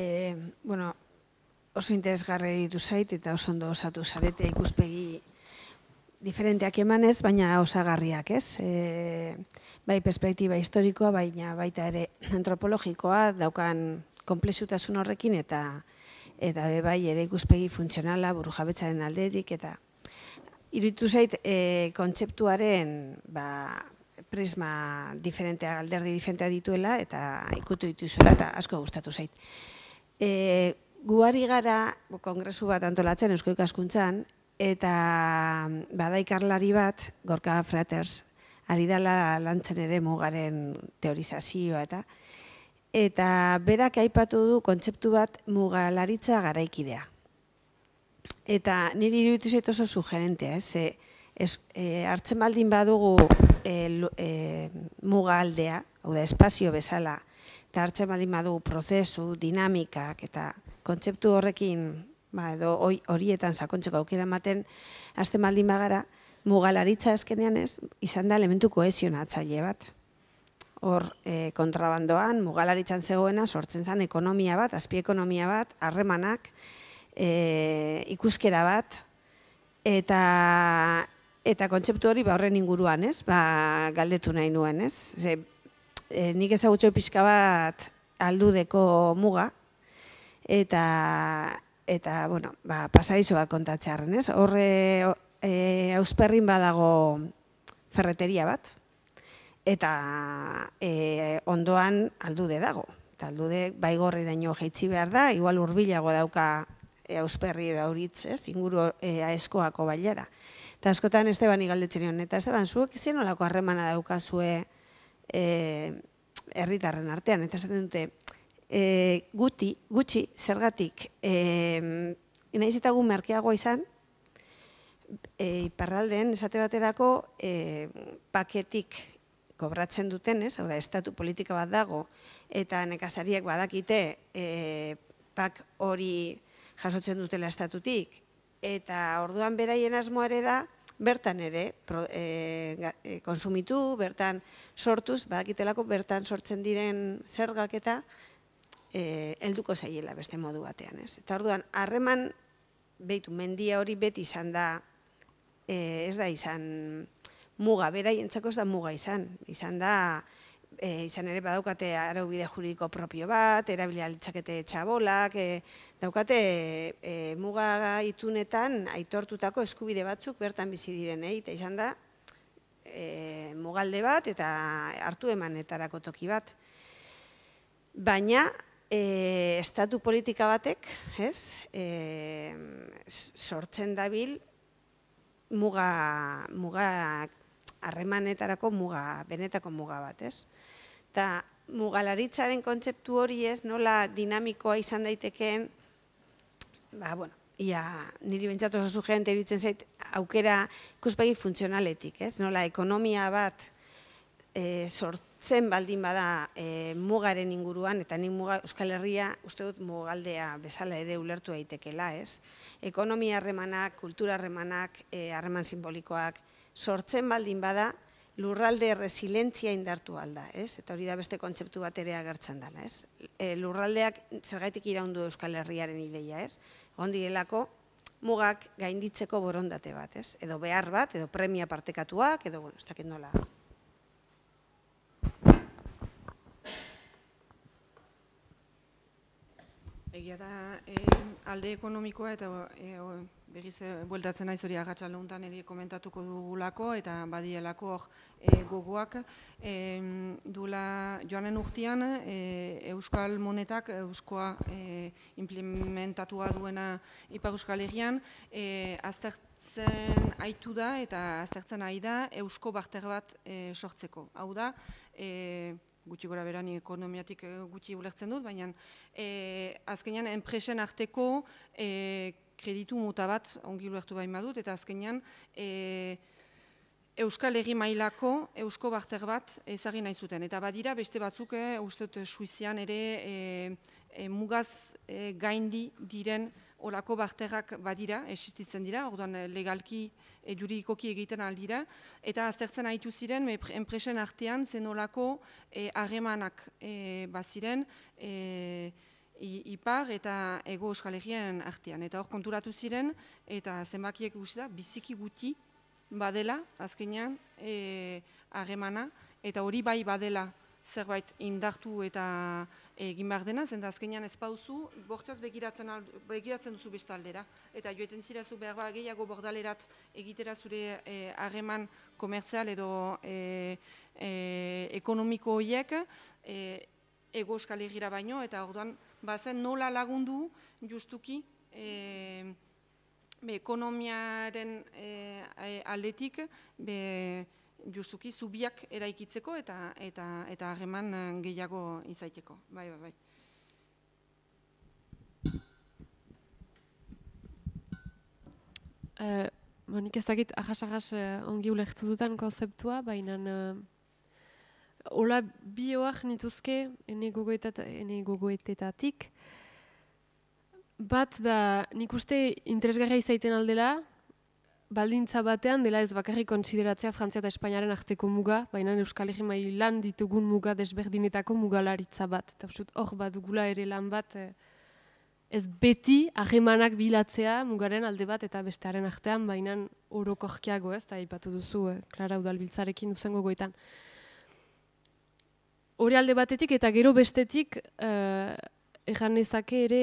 oso interesgarri eritu zait eta oso ondo osatu zarete ikuspegi diferenteak emanez, baina osagarriak, ez? Bai perspektiba historikoa, baina baita ere antropologikoa daukan konplexutasun horrekin eta bai ere ikuspegi funtzionala burujabetzaren aldetik eta iruditu zait kontzeptuaren prisma diferentea, alderdi diferentea dituela eta ikutu dituzuela eta asko gustatu zait. Guari gara kongresu bat antolatzen Eusko Ikaskuntzan eta bada ikerlari bat, Gorka Fraters, ari dela lantzen ere mugaren teorizazioa eta berak aipatu du kontzeptu bat mugalaritza garaikidea. Eta niri iruditu zait oso sugerentea, hartzen baldin badugu muga aldea, hau da, espazio bezala, eta hartzen baldin badugu prozesu, dinamikak eta kontzeptu horrekin, edo horietan sakontzeko aukera ematen, hasten baldin bagara, mugalaritza azkenean izan da elementu kohesionatzaile bat. Hor, kontrabandoan, mugalaritzan zegoena, sortzen zen ekonomia bat, azpiekonomia bat, harremanak, ikuskera bat, eta kontzeptu hori horren inguruan, galdetu nahi nuen, nik ezagutxo pixka bat aldudeko muga, eta pasadizo bat kontatzearen, horre Ausperrin badago ferreteria bat, eta ondoan aldude dago. Eta aldude baigorriraino jaitsi behar da, igual hurbilago dauka Ausperri edo Auritz, inguru aeskoako bailara. Eta askotan Estebani galdetzen nion, eta Esteban, zuek izan olako harremana daukazue herritarren artean, eta esaten dute, gutxi, zergatik, nahiz eta gu merkeagoa izan, iparralden esate baterako paketik kobratzen duten, hau da, estatu politika bat dago, eta nekazariak badakite pak hori jasotzen dutela estatutik, eta orduan beraien asmoa ere da, bertan ere konsumitu, bertan sortuz, badakitelako bertan sortzen diren zergak eta helduko zaiela beste modu batean. Eta orduan, harreman, behitu, mendia hori beti izan da, ez da izan muga, beraientzako ez da muga izan da, izan ere badaukate araubide juridiko propio bat, erabilia litzakete txabolak, daukate muga itunetan aitortutako eskubide batzuk bertan bizi direnei, eta izan da mugalde bat eta hartu emanetarako toki bat. Baina, estatu politika batek, sortzen dabil muga harremanetarako muga, benetako muga bat, Eta mugalaritzaren kontzeptu hori nola dinamikoa izan daitekeen, niri bentsatu oso sugerente iruditzen zait aukera ikuspegi funtzionaletik, nola ekonomia bat sortzen baldin bada mugaren inguruan, eta nik muga Euskal Herria uste dut mugaldea bezala ere ulertu daitekela, ekonomia harremanak, kultura harremanak, harreman simbolikoak, sortzen baldin bada, lurralde resilientzia indartu alda, eta hori da beste kontzeptu bat ere agertzen dela. Lurraldeak zergaitik iraundu Euskal Herriaren ideia, egon direlako mugak gainditzeko borondate bat, edo behar bat, edo premia partekatuak, edo, ez dakit nola. Egia da, alde ekonomikoa eta berriz bueltatzen naiz hori agatxalde honetan ere komentatuko dugulako eta badielako gogoak. Joanen urtean Euskal Monetak Euskoa implementatua duena Ipar Euskal Herrian aztertzen aitu da eta aztertzen ari da Eusko barter bat sortzeko. Hau da, gutxi gora berani ekonomiatik gutxi ulertzen dut, baina azkenean enpresen arteko kreditu muta bat ongi ulertu bain badut, eta azkenean Euskal Herri mailako Eusko barter bat ezagin nahi zuten. Eta badira beste batzuk, uste dut Suizian ere mugaz gaindi diren olako barterrak badira, existitzen dira, orduan legalki juridikoki egiten aldira, eta aztertzen haitu ziren, enpresen artean zen olako harremanak baziren Ipar eta Hego Euskal Herrien artean. Eta hor konturatu ziren, eta zenbakiek guzti da, biziki guti badela, azkenean, harremana, eta hori bai badela zerbait indartu eta egin behar dena, zenta azkenean ez pauzu, bortxaz begiratzen duzu beste aldera. Eta joeten zirazu behar gehiago bordalerat egitera zure harreman komertzial edo ekonomiko horiek Hego Euskal Herrira baino, eta orduan bazen nola lagundu justuki ekonomiaren aldetik justuki zubiak eraikitzeko eta harreman gehiago izaiteko. Bai. Nik ez dakit ahas ongi ulertu dutan konzeptua, baina hola bioak nituzke ene gogoetetatik. Bat da nik uste interesgarria izaiten aldela, baldintza batean dela ez bakarrik kontsideratzea Frantzia eta Espainiaren arteko muga, baina Euskal Herri mailan ditugun muga desberdinetako mugalaritza bat. Eta hor bat dugula ere lan bat ez beti harremanak bilatzea mugaren alde bat eta bestearen artean, baina orokorkiago ez, eta aipatu duzu, Klara Udalbiltzarekin duzen gogoetan. Hori alde batetik eta gero bestetik erran nezake ere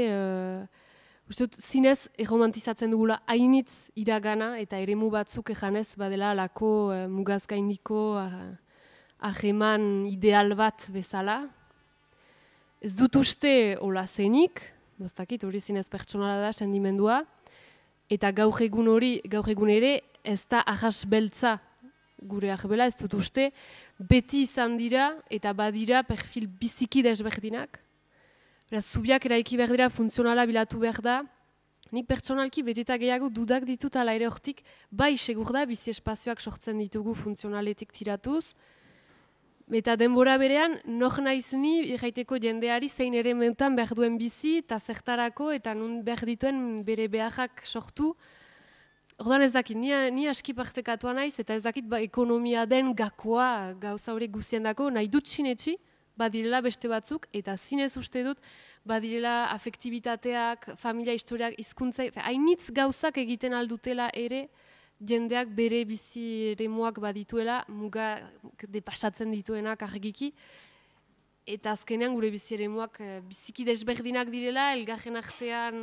zinez erromantizatzen dugula hainitz iragana eta eremu batzuk erranez badela alako mugaz gaindiko harreman ideal bat bezala. Ez dut uste hola zenik, bostakit hori zinez pertsonala da sendimendua, eta gaur egun ere ez da ahas beltza gure arbela, ez dut uste, beti izan dira eta badira perfil biziki desberdinak. Beraz, zubiak eraiki behar dira, funtzionala bilatu behar da. Nik pertsonalki beteta gehiago dudak ditut ala ere hortik, bai segur da bizi espazioak sortzen ditugu funtzionaletik tiratuz. Eta denbora berean, nor naiz ni erraiteko jendeari zein ere mentan behar duen bizi, eta zertarako, eta nun behar dituen bere beharrak sortu. Ordan ez dakit, ni aski partekatua naiz, eta ez dakit ekonomia den gakoa gauza hori guztien dako, nahi dut sinetxi, badirela beste batzuk, eta zinez uste dut, badirela afektibitateak, familia historiak, hizkuntza, hainitz gauzak egiten aldutela ere, jendeak bere bizi eremuak badituela, muga depasatzen dituenak argiki, eta azkenean gure bizi eremuak biziki desberdinak direla, elgarren artean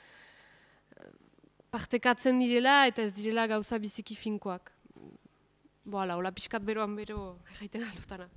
partekatzen direla, eta ez direla gauza biziki finkoak. Hola pixkat beroan bero jaiten aldutana.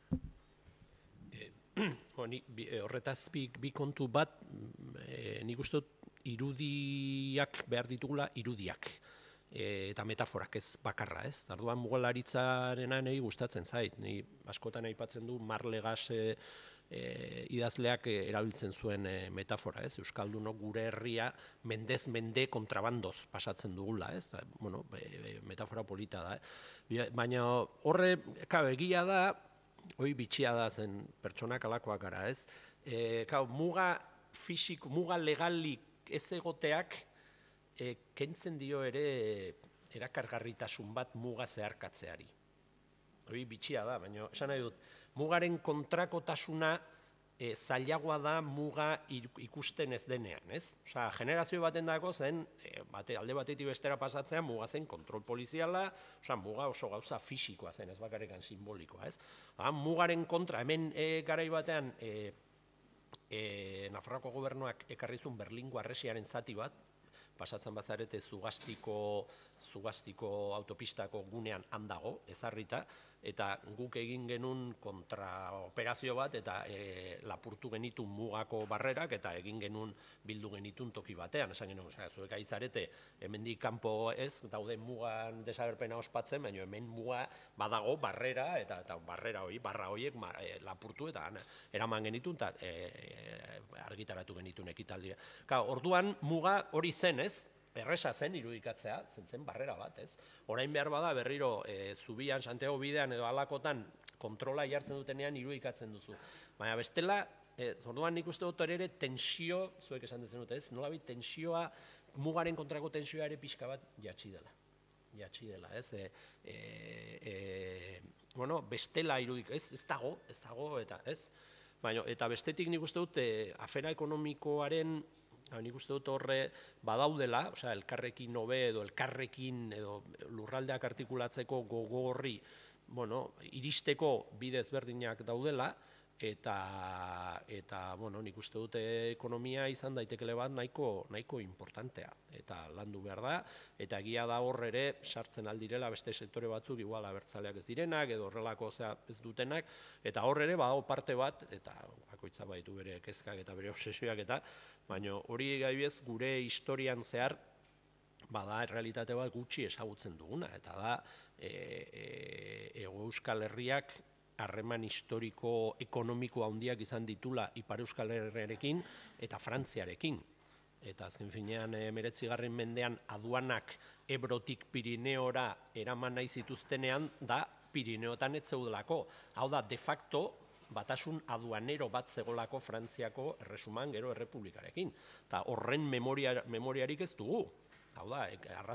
Horretaz bi kontu bat, nik uste dut irudiak behar ditugula irudiak. Eta metaforak ez bakarra, ez? Orduan mugalaritzarena nahi gustatzen zait. Ni askotan aipatzen du Marlegas idazleak erabiltzen zuen metafora, ez? Euskaldunok gure herria mendez mende kontrabandoz pasatzen dugula, ez? Bueno, metafora polita da, baina horre, egia da, hoi bitxia da zen pertsonak alakoak gara, ez? Muga fisiko, muga legalik ez egoteak kentzen dio ere erakargarritasun bat muga zeharkatzeari. Hori bitxia da, baina esan nahi dut, mugaren kontrakotasuna zailagoa da muga ikusten ez denean, ez? Osa, generazio baten dago zen, alde batetik bestera pasatzean, muga zen kontrol poliziala, osa, muga oso gauza fisikoa zen, ez bakarrekan simbolikoa, ez? Mugaren kontra, hemen garai batean, Nafarroako gobernuak ekarrizun Berlingo harresiaren zati bat, pasatzen bazarete Zugastiko autopistako gunean handago, ezarrita, eta guk egin genuen kontraoperazio bat, eta lapurtu genitun mugako barrerak, eta egin genuen bildu genitun toki batean, esan genuen, zuek aizarete, hemendik kanpo ez, daude mugan desagerpena ospatzen, baina hemen muga badago barrera, eta barra horiek lapurtu, eta eraman genitun, eta argitaratu genitun ekitaldia. Orduan muga hori zen, ez? Erresa zen irudikatzea, zen barrera bat, ez? Orain behar bada berriro Zubian, Santiago bidean edo alakotan kontrola jartzen dutenean irudikatzen duzu. Baina bestela, orduan nik uste dut ere tensio, zuek esan dezen dut, ez? Nolabait tensioa, mugaren kontrako tensioa ere pixka bat jatsi dela, ez? Bueno, bestela irudik, ez dago, eta ez? Eta bestetik nik uste dut afera ekonomikoaren nik uste dut horre badaudela, elkarrekin hobe edo elkarrekin edo lurraldeak artikulatzeko gogo horri iristeko bide ezberdinak daudela, eta nik uste dut ekonomia izan daitekele bat nahiko importantea, eta landu behar da, eta egia da hor ere sartzen aldirela beste sektore batzuk, igual abertzaleak ez direnak, edo horrelako ez dutenak, eta hor ere badago parte bat, eta bakoitza baditu bere kezkak eta bere obsesioak eta, baina hori gaibez gure historian zehar, bada errealitate bat gutxi ezagutzen duguna, eta da Hego Euskal Herriak harreman historiko ekonomiko handiak izan ditula Ipar Euskal Herriarekin eta Frantziarekin. Eta azken finean 19. mendean aduanak Ebrotik Pirineora eraman nahi zituztenean da Pirineotan ez zeudelako. Hau da, de facto, batasun aduanero bat zegolako Frantziako erresuman gero errepublikarekin. Eta horren memoriarik ez dugu. Hau da,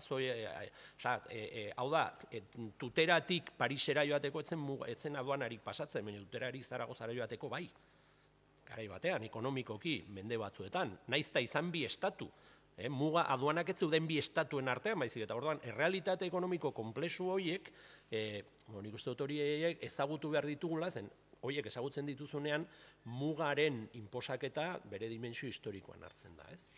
Tuteratik Parisera joateko etzen aduanarik pasatzen, baina Tuterarik Zaragozara joateko bai. Garai batean, ekonomikoki, mende batzuetan, naizta izan bi estatu. Muga aduanak ez zeuden bi estatuen artean, baizik, eta orduan, errealitate ekonomiko konplexu horiek, nik uste dut horiek ezagutu behar ditugula, zen horiek ezagutzen dituzunean, mugaren inposaketa bere dimensio historikoan hartzen da, ez?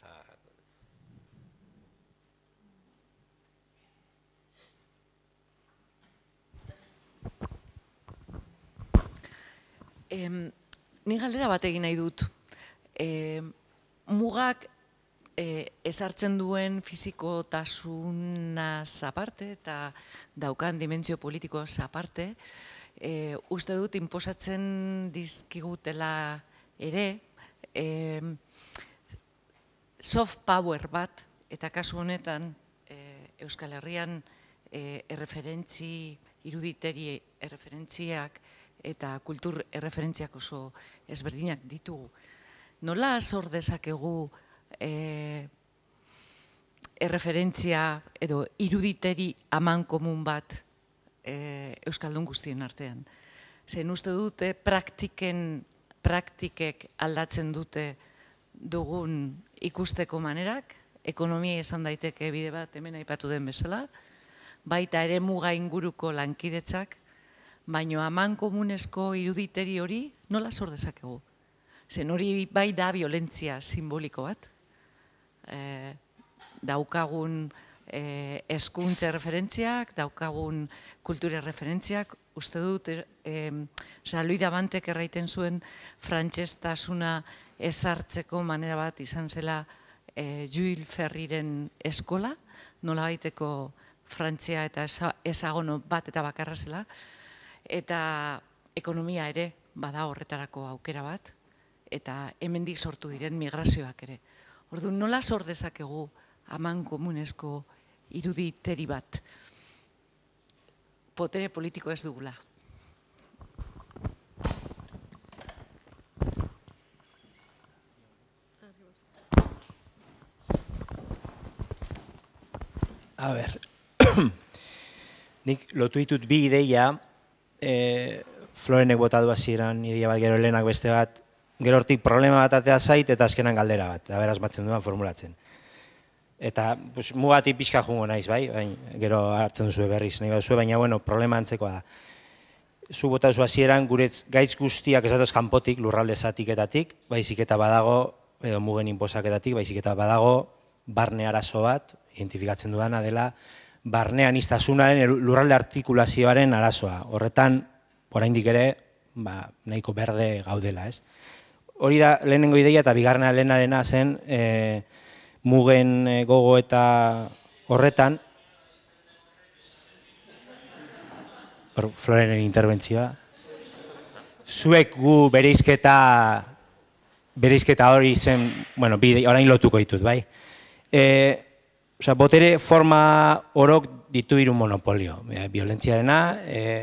Ni galdera bat egin nahi dut. Mugak ezartzen duen fizikotasunaz aparte eta daukan dimentsio politikoaz aparte, uste dut inposatzen dizkigutela ere soft power bat, eta kasu honetan Euskal Herrian iruditeri erreferentziak eta kultur erreferentziak oso ezberdinak ditugu. Nola sor dezakegu erreferentzia edo iruditeri aman komun bat Euskaldun guztien artean? Zen uste dute praktikek aldatzen dute dugun ikusteko manerak, ekonomia izan daiteke bide bat hemen aipatu den bezala, baita ere muga inguruko lankidetzak, baina aman komunezko iruditeri hori nola sor dezakegu? Zen hori bai da violentzia simboliko bat. Daukagun hezkuntza referentziak, daukagun kultura referentziak, uste dut Salui Dabantek erraiten zuen frantsestasuna ezartzeko manera bat izan zela Jules Ferryren eskola, nola baiteko Frantzia eta ezagono bat eta bakarra zela, eta ekonomia ere bada horretarako aukera bat, eta hemendik sortu diren migrazioak ere. Orduan, nola sor dezakegu aman komunezko iruditeri bat? Potere politiko ez dugula. A ber, nik lotu ditut bi ideia, Florenek botatu hasieran ideia bat, gero Helenak beste bat, gero hortik problema bat atea zait eta azkenan galdera bat, beraz batzen duan formulatzen. Eta mugatik pixka jungo naiz, bai, gero hartzen duzu berriz nahi baduzu, baina bueno, problema antzekoa da. zu bota zu hasieran gure gaitz guztiak ez datoz kanpotik, lurralde zatiketatik, baizik eta badago, edo mugen inposaketatik, baizik eta badago barne arazo bat, identifikatzen dudana dela, barne aniztasunaren lurralde artikulazioaren arazoa. Horretan, oraindik ere, nahiko berde gaudela, ez? Hori da lehenengo ideia eta bigarrena lehenarena zen mugen gogo eta horretan, Florenen interbentzioa, zuek gu bereizketa hori zen, bueno, orain lotuko ditut, bai? Botere forma orok ditu hiru monopolio. Violentziarena,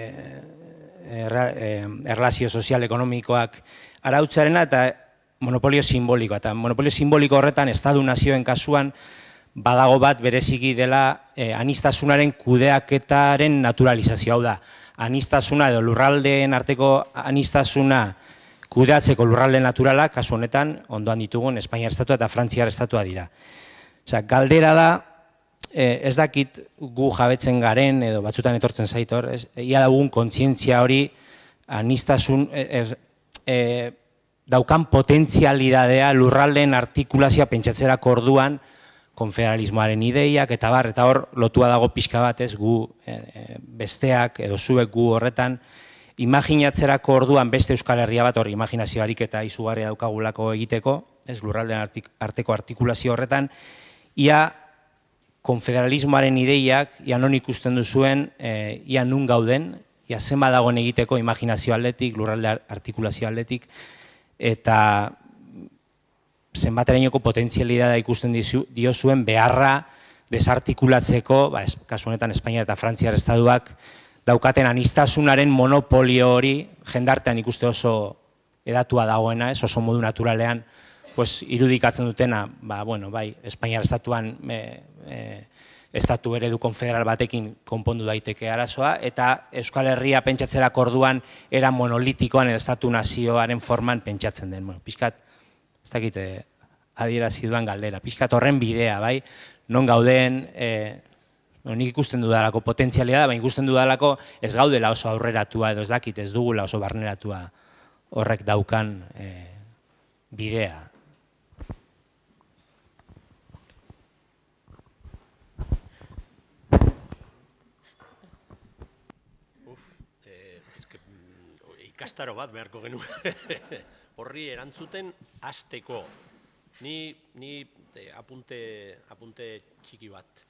erlazio sozial-ekonomikoak arautzarena eta monopolio simbolikoa. Eta monopolio simboliko horretan, estadu nazioen kasuan, badago bat bereziki dela anistasunaren kudeaketaren naturalizazioa. Hau da, anistasuna edo lurraldeen arteko anistasuna kudeatzeko lurralde naturala, kasu honetan, ondoan ditugun Espainiar estatua eta Frantziar estatua dira. Galdera da, ez dakit gu jabetzen garen, edo batzutan etortzen zaitor, ia dugun kontzientzia hori anistasun, daukan potentzialidadea lurraldeen artikulazioa pentsatzerako orduan, konfederalismoaren ideiak, eta hor lotua dago pixka bat ez gu besteak edo zuek gu horretan, imaginatzerako orduan beste Euskal Herria bat hor imaginazioarik eta izugarria daukagulako egiteko, ez lurraldeen arteko artikulazio horretan, ia konfederalismoaren ideiak, ia non ikusten duzuen, ia nun gauden, ia zenba dagoen egiteko imaginazio aldetik, lurralde artikulazio aldetik, eta zenbaterainoko potentzialidadea ikusten diozuen beharra desartikulatzeko, kasu honetan Espainia eta Frantziar estatuak daukaten anistasunaren monopolio hori jendartean ikuste oso edatua dagoena, oso modu naturalean irudikatzen dutena, Espainiar estatuan estatu eredu konfederal batekin konpondu daiteke arazoa, eta Euskal Herria pentsatzerako orduan era monolitikoan edo estatu nazioaren forman pentsatzen den. Piskat, ez dakit adierazi duan galdera, piskat horren bidea, non gauden, nik ikusten dudalako potentzialia da, baina ikusten dudalako ez gaudela oso aurreratua edo ez dakit ez dugula oso barneratua horrek daukan bidea. Ikastaro bat beharko genuen horri erantzuten hasteko. Ni apunte txiki bat.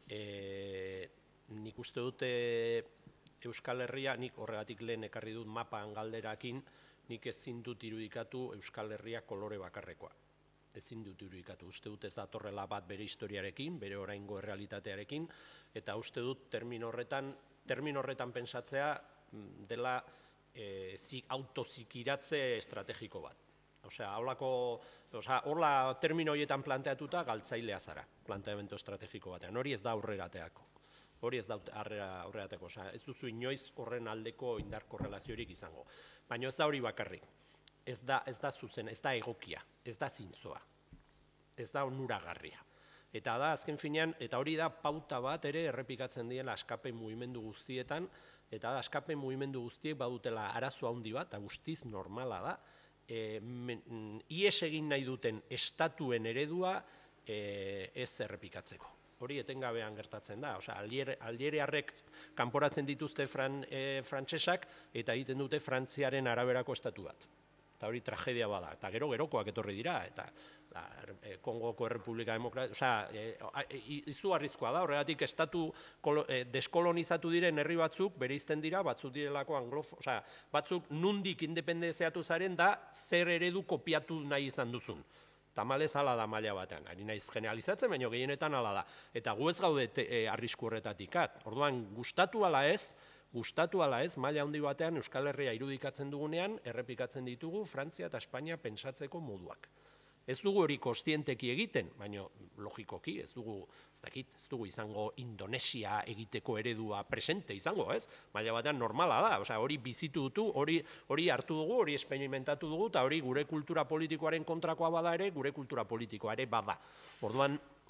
Nik uste dute Euskal Herria, nik horregatik lehen ekarri dut mapan galderakin, nik ezin dut irudikatu Euskal Herria kolore bakarrekoa. Ezin dut irudikatu. Uste dut ez datorrela bat bere historiarekin, bere oraingo errealitatearekin, eta uste dut termino horretan pentsatzea dela autozikiratze estrategiko bat. Horla termino horietan planteatuta galtzailea zara, planteamendu estrategiko batean. Hori ez da aurrerateako. Hori ez da aurrerateako. Ez duzu inoiz horren aldeko indar korrelaziorik izango. Baina ez da hori bakarrik. Ez da zuzen, ez da egokia, ez da zintzoa. Ez da onuragarria. Eta da, azken finean, eta hori da pauta bat ere errepikatzen diela askapen mugimendu guztietan, eta da, askapen mugimendu guztiek badutela arazo handi bat, eta guztiz normala da, ies egin nahi duten estatuen eredua ez errepikatzeko. Hori etengabean gertatzen da, aldieriarrek kanporatzen dituzte frantsesak, eta egiten dute Frantziaren araberako estatu bat. Eta hori tragedia bada, eta gerokoak etorri dira, eta Kongoko Errepublika Demokratikoa, izugarrizkoa da, horregatik estatu deskolonizatu diren herri batzuk, bereizten dira, batzuk direlako batzuk nundik independenziatu zaren da, zer eredu kopiatu nahi izan duzun. Tamalez hala da maila batean, ari naiz generalizatzen, baina gehienetan hala da. Eta gu ez gaude arrisku horretatikat. Orduan, gustatu ala ez, maila handi batean Euskal Herria irudikatzen dugunean, errepikatzen ditugu Frantzia eta Espainia pentsatzeko moduak. Ez dugu hori kostienteki egiten, baina logikoki ez dugu izango Indonesia egiteko eredua presente izango, ez? Maila batean normala da, hori bizitu dutu, hori hartu dugu, hori esperimentatu dugu, eta hori gure kultura politikoaren kontrakoa bada ere, gure kultura politikoa ere bada. Orduan,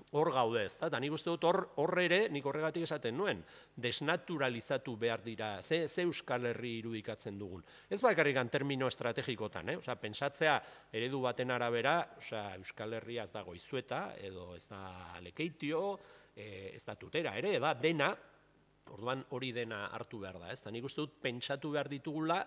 hor gaude, ez da? Eta nik uste dut hor ere, nik horregatik esaten nuen, desnaturalizatu behar dira, ze Euskal Herri irudikatzen dugun. Ez bakarrikan termino estrategikotan, Osea, pentsatzea eredu baten arabera, osea, Euskal Herria ez dago Izueta, edo ez da Lekeitio, ez da Tutera ere, da dena, orduan hori dena hartu behar da, ez? Eta nik uste dut pentsatu behar ditugula,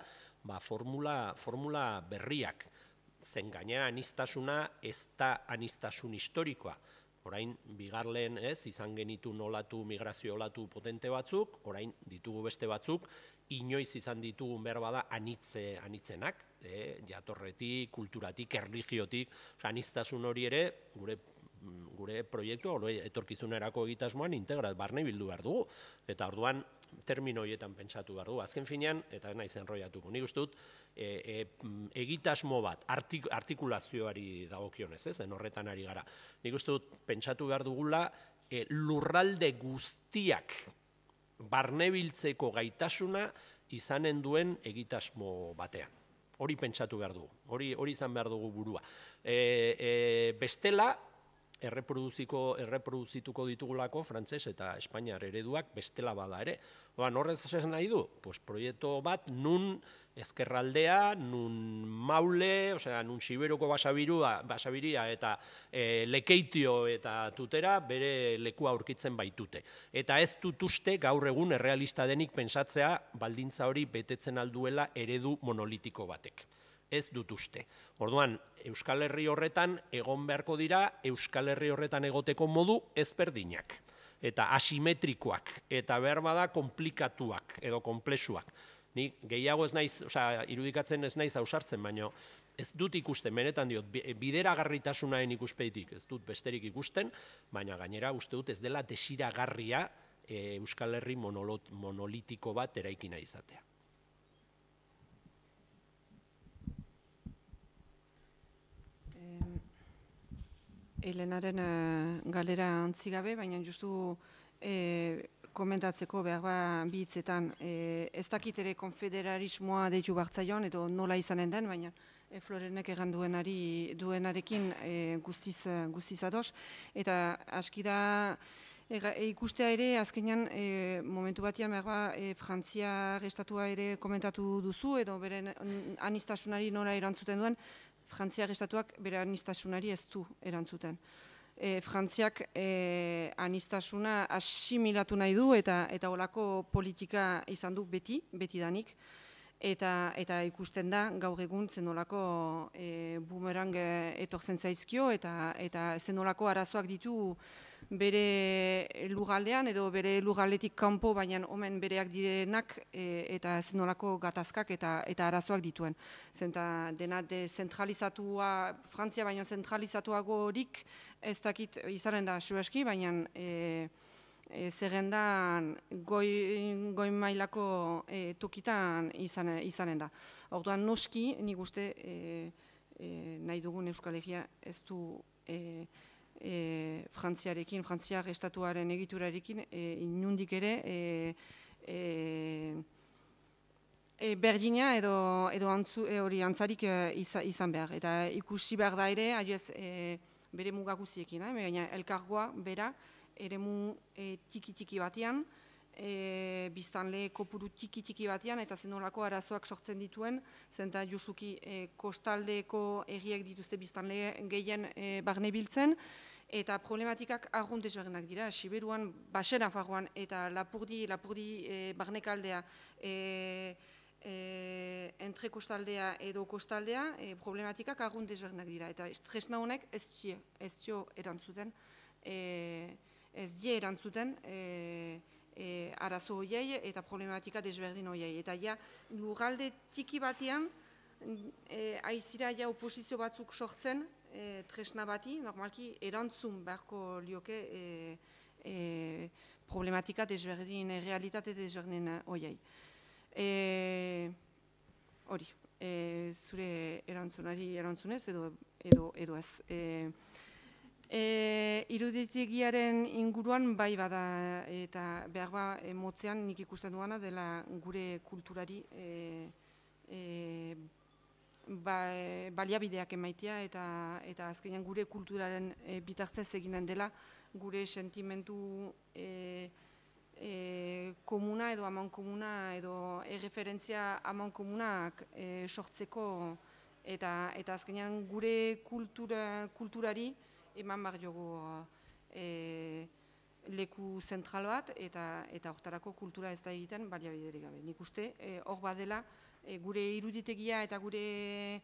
formula berriak, zen gainera anistasuna ez da anistasun historikoa. Orain, bigarren izan genitu olatu, migrazio olatu potente batzuk, orain ditugu beste batzuk, inoiz izan ditugun behar bada anitzenak, jatorretik, kulturatik, erligiotik, anistasun hori ere, gure proiektu, etorkizunerako egitasmoan integral, barne bildu behar dugu. Eta orduan, termino horietan pentsatu behar dugu. Azken finean, eta ez naiz enroiatuko, nik uste dut, egitasmo bat, artikulazioari dagokionez, zen horretan ari gara. Nik uste dut, pentsatu behar dugula, lurralde guztiak barnebiltzeko gaitasuna izanen duen egitasmo batean. Hori pentsatu behar dugu, hori izan behar dugu burua. Bestela, erreproduzituko ditugulako frantses eta espainiar ereduak bestela bada ere. Horrez esan nahi du, proiektu bat nun ezkerraldea, nun Maule, nun Siberoko basabiria eta Lekeitio eta Tutera bere lekua aurkitzen baitute. Eta ez dut uste gaur egun errealista denik pentsatzea baldintza hori betetzen alduela eredu monolitiko batek. Ez dut uste. Orduan, Euskal Herri horretan egon beharko dira, Euskal Herri horretan egoteko modu ezberdinak. Eta asimetrikoak, eta behar bada komplikatuak edo konplexuak. Nik gehiago ez naiz, irudikatzen ez naiz ausartzen, baina ez dut ikusten, benetan diot, bideragarritasunaen ikuspeitik ez dut besterik ikusten, baina gainera uste dut ez dela desiragarria Euskal Herri monolitiko bat eraikina izatea. Helenaren galera antzigabe, baina justu komentatzeko behar bi hitzetan, ez dakit ere konfederarismoa deitu bartzaion, edo nola izanen den, baina Florenek egan duenarekin guztiz ados, eta aski da ikustea ere, azkenean momentu batean behar Frantziar estatua ere komentatu duzu, edo beren anistasunari nola erantzuten duen, Frantziak estatuak bere anistasunari ez du erantzuten. Frantziak anistasuna asimilatu nahi du eta holako politika izan du beti danik. Eta ikusten da gaur egun zenolako bumerang etortzen zaizkio eta zenolako arazoak ditu bere lugaldean edo bere lugaldetik kanpo, baina omen bereak direnak eta zenolako gatazkak eta arazoak dituen. Zenta dena zentralizatua, Frantzia baino zentralizatuagorik ez dakit izanen da sueski, baina zerrendan goi mailako tokitan izanen da. Orduan noski, nik uste nahi dugun Euskal Herria ez du Frantziar estatuaren egiturarekin inundik ere berdina edo hori antzarik izan behar. Eta ikusi behar da ere, bere mugaguziekin, baina elkargoa bera, eremu tiki-tiki batean, biztanle kopuru tiki-tiki batean, eta zenolako arazoak sortzen dituen, zenta justuki kostaldeko herriak dituzte biztanle gehien barne biltzen, eta problematikak arrunt ezberdinak dira. Siberuan, Basera faruan, eta Lapurdi barnekaldea, entre kostaldea edo kostaldea, problematikak arrunt ezberdinak dira. Eta tresna honek ez dio erantzuten, ez die erantzuten arazo horiei eta problematika desberdin horiei. Eta ja, lurralde tiki batean, aizira ja oposizio batzuk sortzen, tresna bati, normalki erantzun beharko lioke problematika desberdin, realitate desberdin horiei. Hori, zure erantzunez edo ez. Iruditegiaren inguruan bai bada eta behar motzean nik ikusten duana dela gure kulturari baliabideak emaitea eta azkenean gure kulturaren bitartez eginen dela gure sentimentu komuna edo aman komuna edo erreferentzia aman komunak sortzeko eta azkenean gure kulturari eman behar jogu leku zentral bat eta hortarako kultura ez da egiten baliabiderik gabe. Nik uste hor badela gure iruditegia eta gure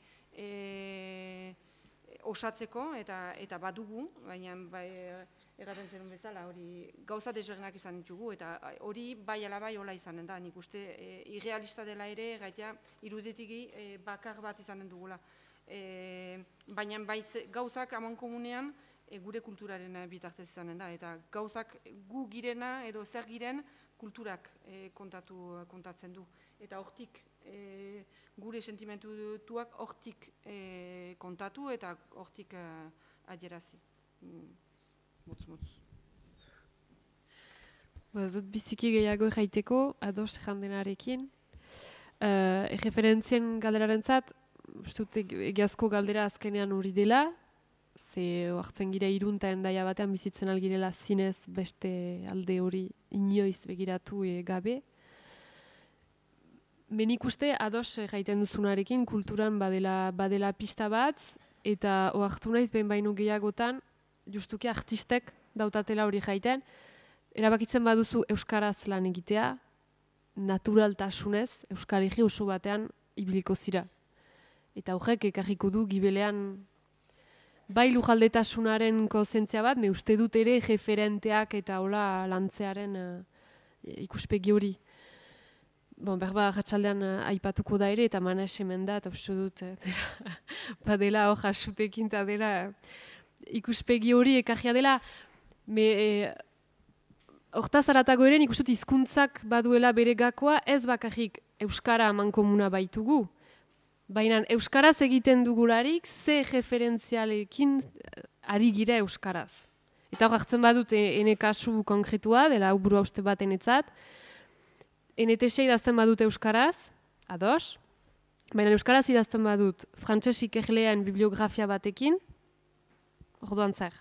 osatzeko eta badugu, baina egaten zenun bezala hori gauza desberdinak izan ditugu eta hori bai ala bai hola izanen da. Nik uste irrealista dela ere gaitea iruditegi bakar bat izanen dugula. Baina bai gauzak aman komunean gure kulturaren bitartez izanen da eta gauzak gu girena edo zer giren kulturak kontatzen du. Eta hortik gure sentimentuak hortik kontatu eta hortik adierazi. Motz. Ez dut biziki gehiago jaiteko, ados jandenarekin. Erreferentzien galderarentzat, uste dut egiazko galdera azkenean hori dela, ze hartzen gira Irunta Hendaia batean bizitzen algirela zinez beste alde hori inoiz begiratu gabe. Nik uste ados jaiten duzunarekin kulturan badela pista bat, eta ohartu naiz behin baino gehiagotan, justuki artistek dautatela hori jaiten, erabakitzen baduzu euskaraz lan egitea, naturaltasunez, euskal herri oso batean ibiliko zira. Eta horrek ekarriko du gibelean bai lujaldetasunaren kontzientzia bat, me uste dut ere referenteak eta hola lantzearen ikuspegi hori. Berba ratxaldean aipatuko da ere, eta Manes hemen da, eta uste dut, badela hor jasutekin, eta dela ikuspegi hori ekarria dela, hortaz aratago ere, nik uste dut hizkuntzak baduela bere gakoa, ez bakarrik euskara mankomuna baitugu, baina euskaraz egiten dugularik, ze referentzialekin ari gira euskaraz. Eta hor hartzen badut, ene kasu konkretua, dela hau burua uste baten etzat, NT6 idazten badut euskaraz, ados, baina euskaraz idazten badut frantses ikerleen bibliografia batekin, orduan zer.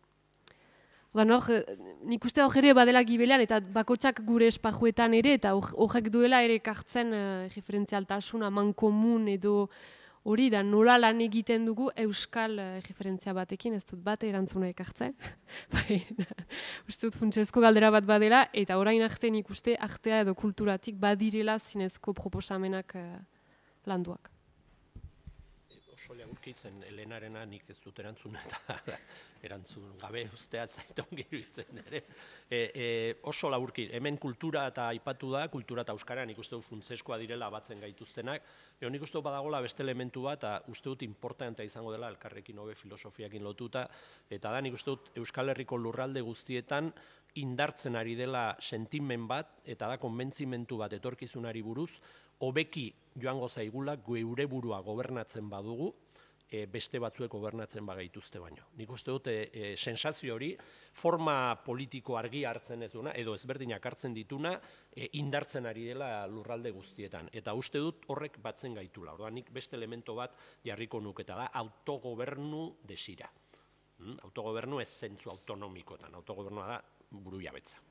Nik uste hor ere badela gibelean eta bakotsak gure esparruetan ere, eta horrek duela ere kartzen referentzialtasun aman komun edo hori da nola lan egiten dugu euskal referentzia batekin, ez dut bat erantzuna ekartzen. Uste dut funtsezko galdera bat badela, eta orain arte nik uste artea edo kulturatik badirela zinezko proposamenak landuak. Oso leagurkitzen, Elenarena nik ez dut erantzun eta erantzun gabe usteat zaiton giruitzen ere. Oso laburki, hemen kultura eta aipatu da, kultura eta euskara nik uste dut funtseskoa direla batzen gaituztenak. Nik uste dut badagoela beste elementu bat, eta uste dut importantea izango dela elkarrekin hobe filosofiakin lotuta, eta da nik uste dut Euskal Herriko lurralde guztietan indartzen ari dela sentimen bat, eta da konbentzimentu bat etorkizunari buruz, hobeki joango zaigula geure burua gobernatzen badugu, beste batzuek gobernatzen bagaituzte baino. Nik uste dut sensazio hori forma politiko argi hartzen ez duena, edo ezberdinak hartzen dituna, indartzen ari dela lurralde guztietan. Eta uste dut horrek batzen gaitula. Orduan nik beste elemento bat jarriko nuketa da autogobernu desira. Autogobernu ez zentzu autonomikotan, autogobernua da burujabetza.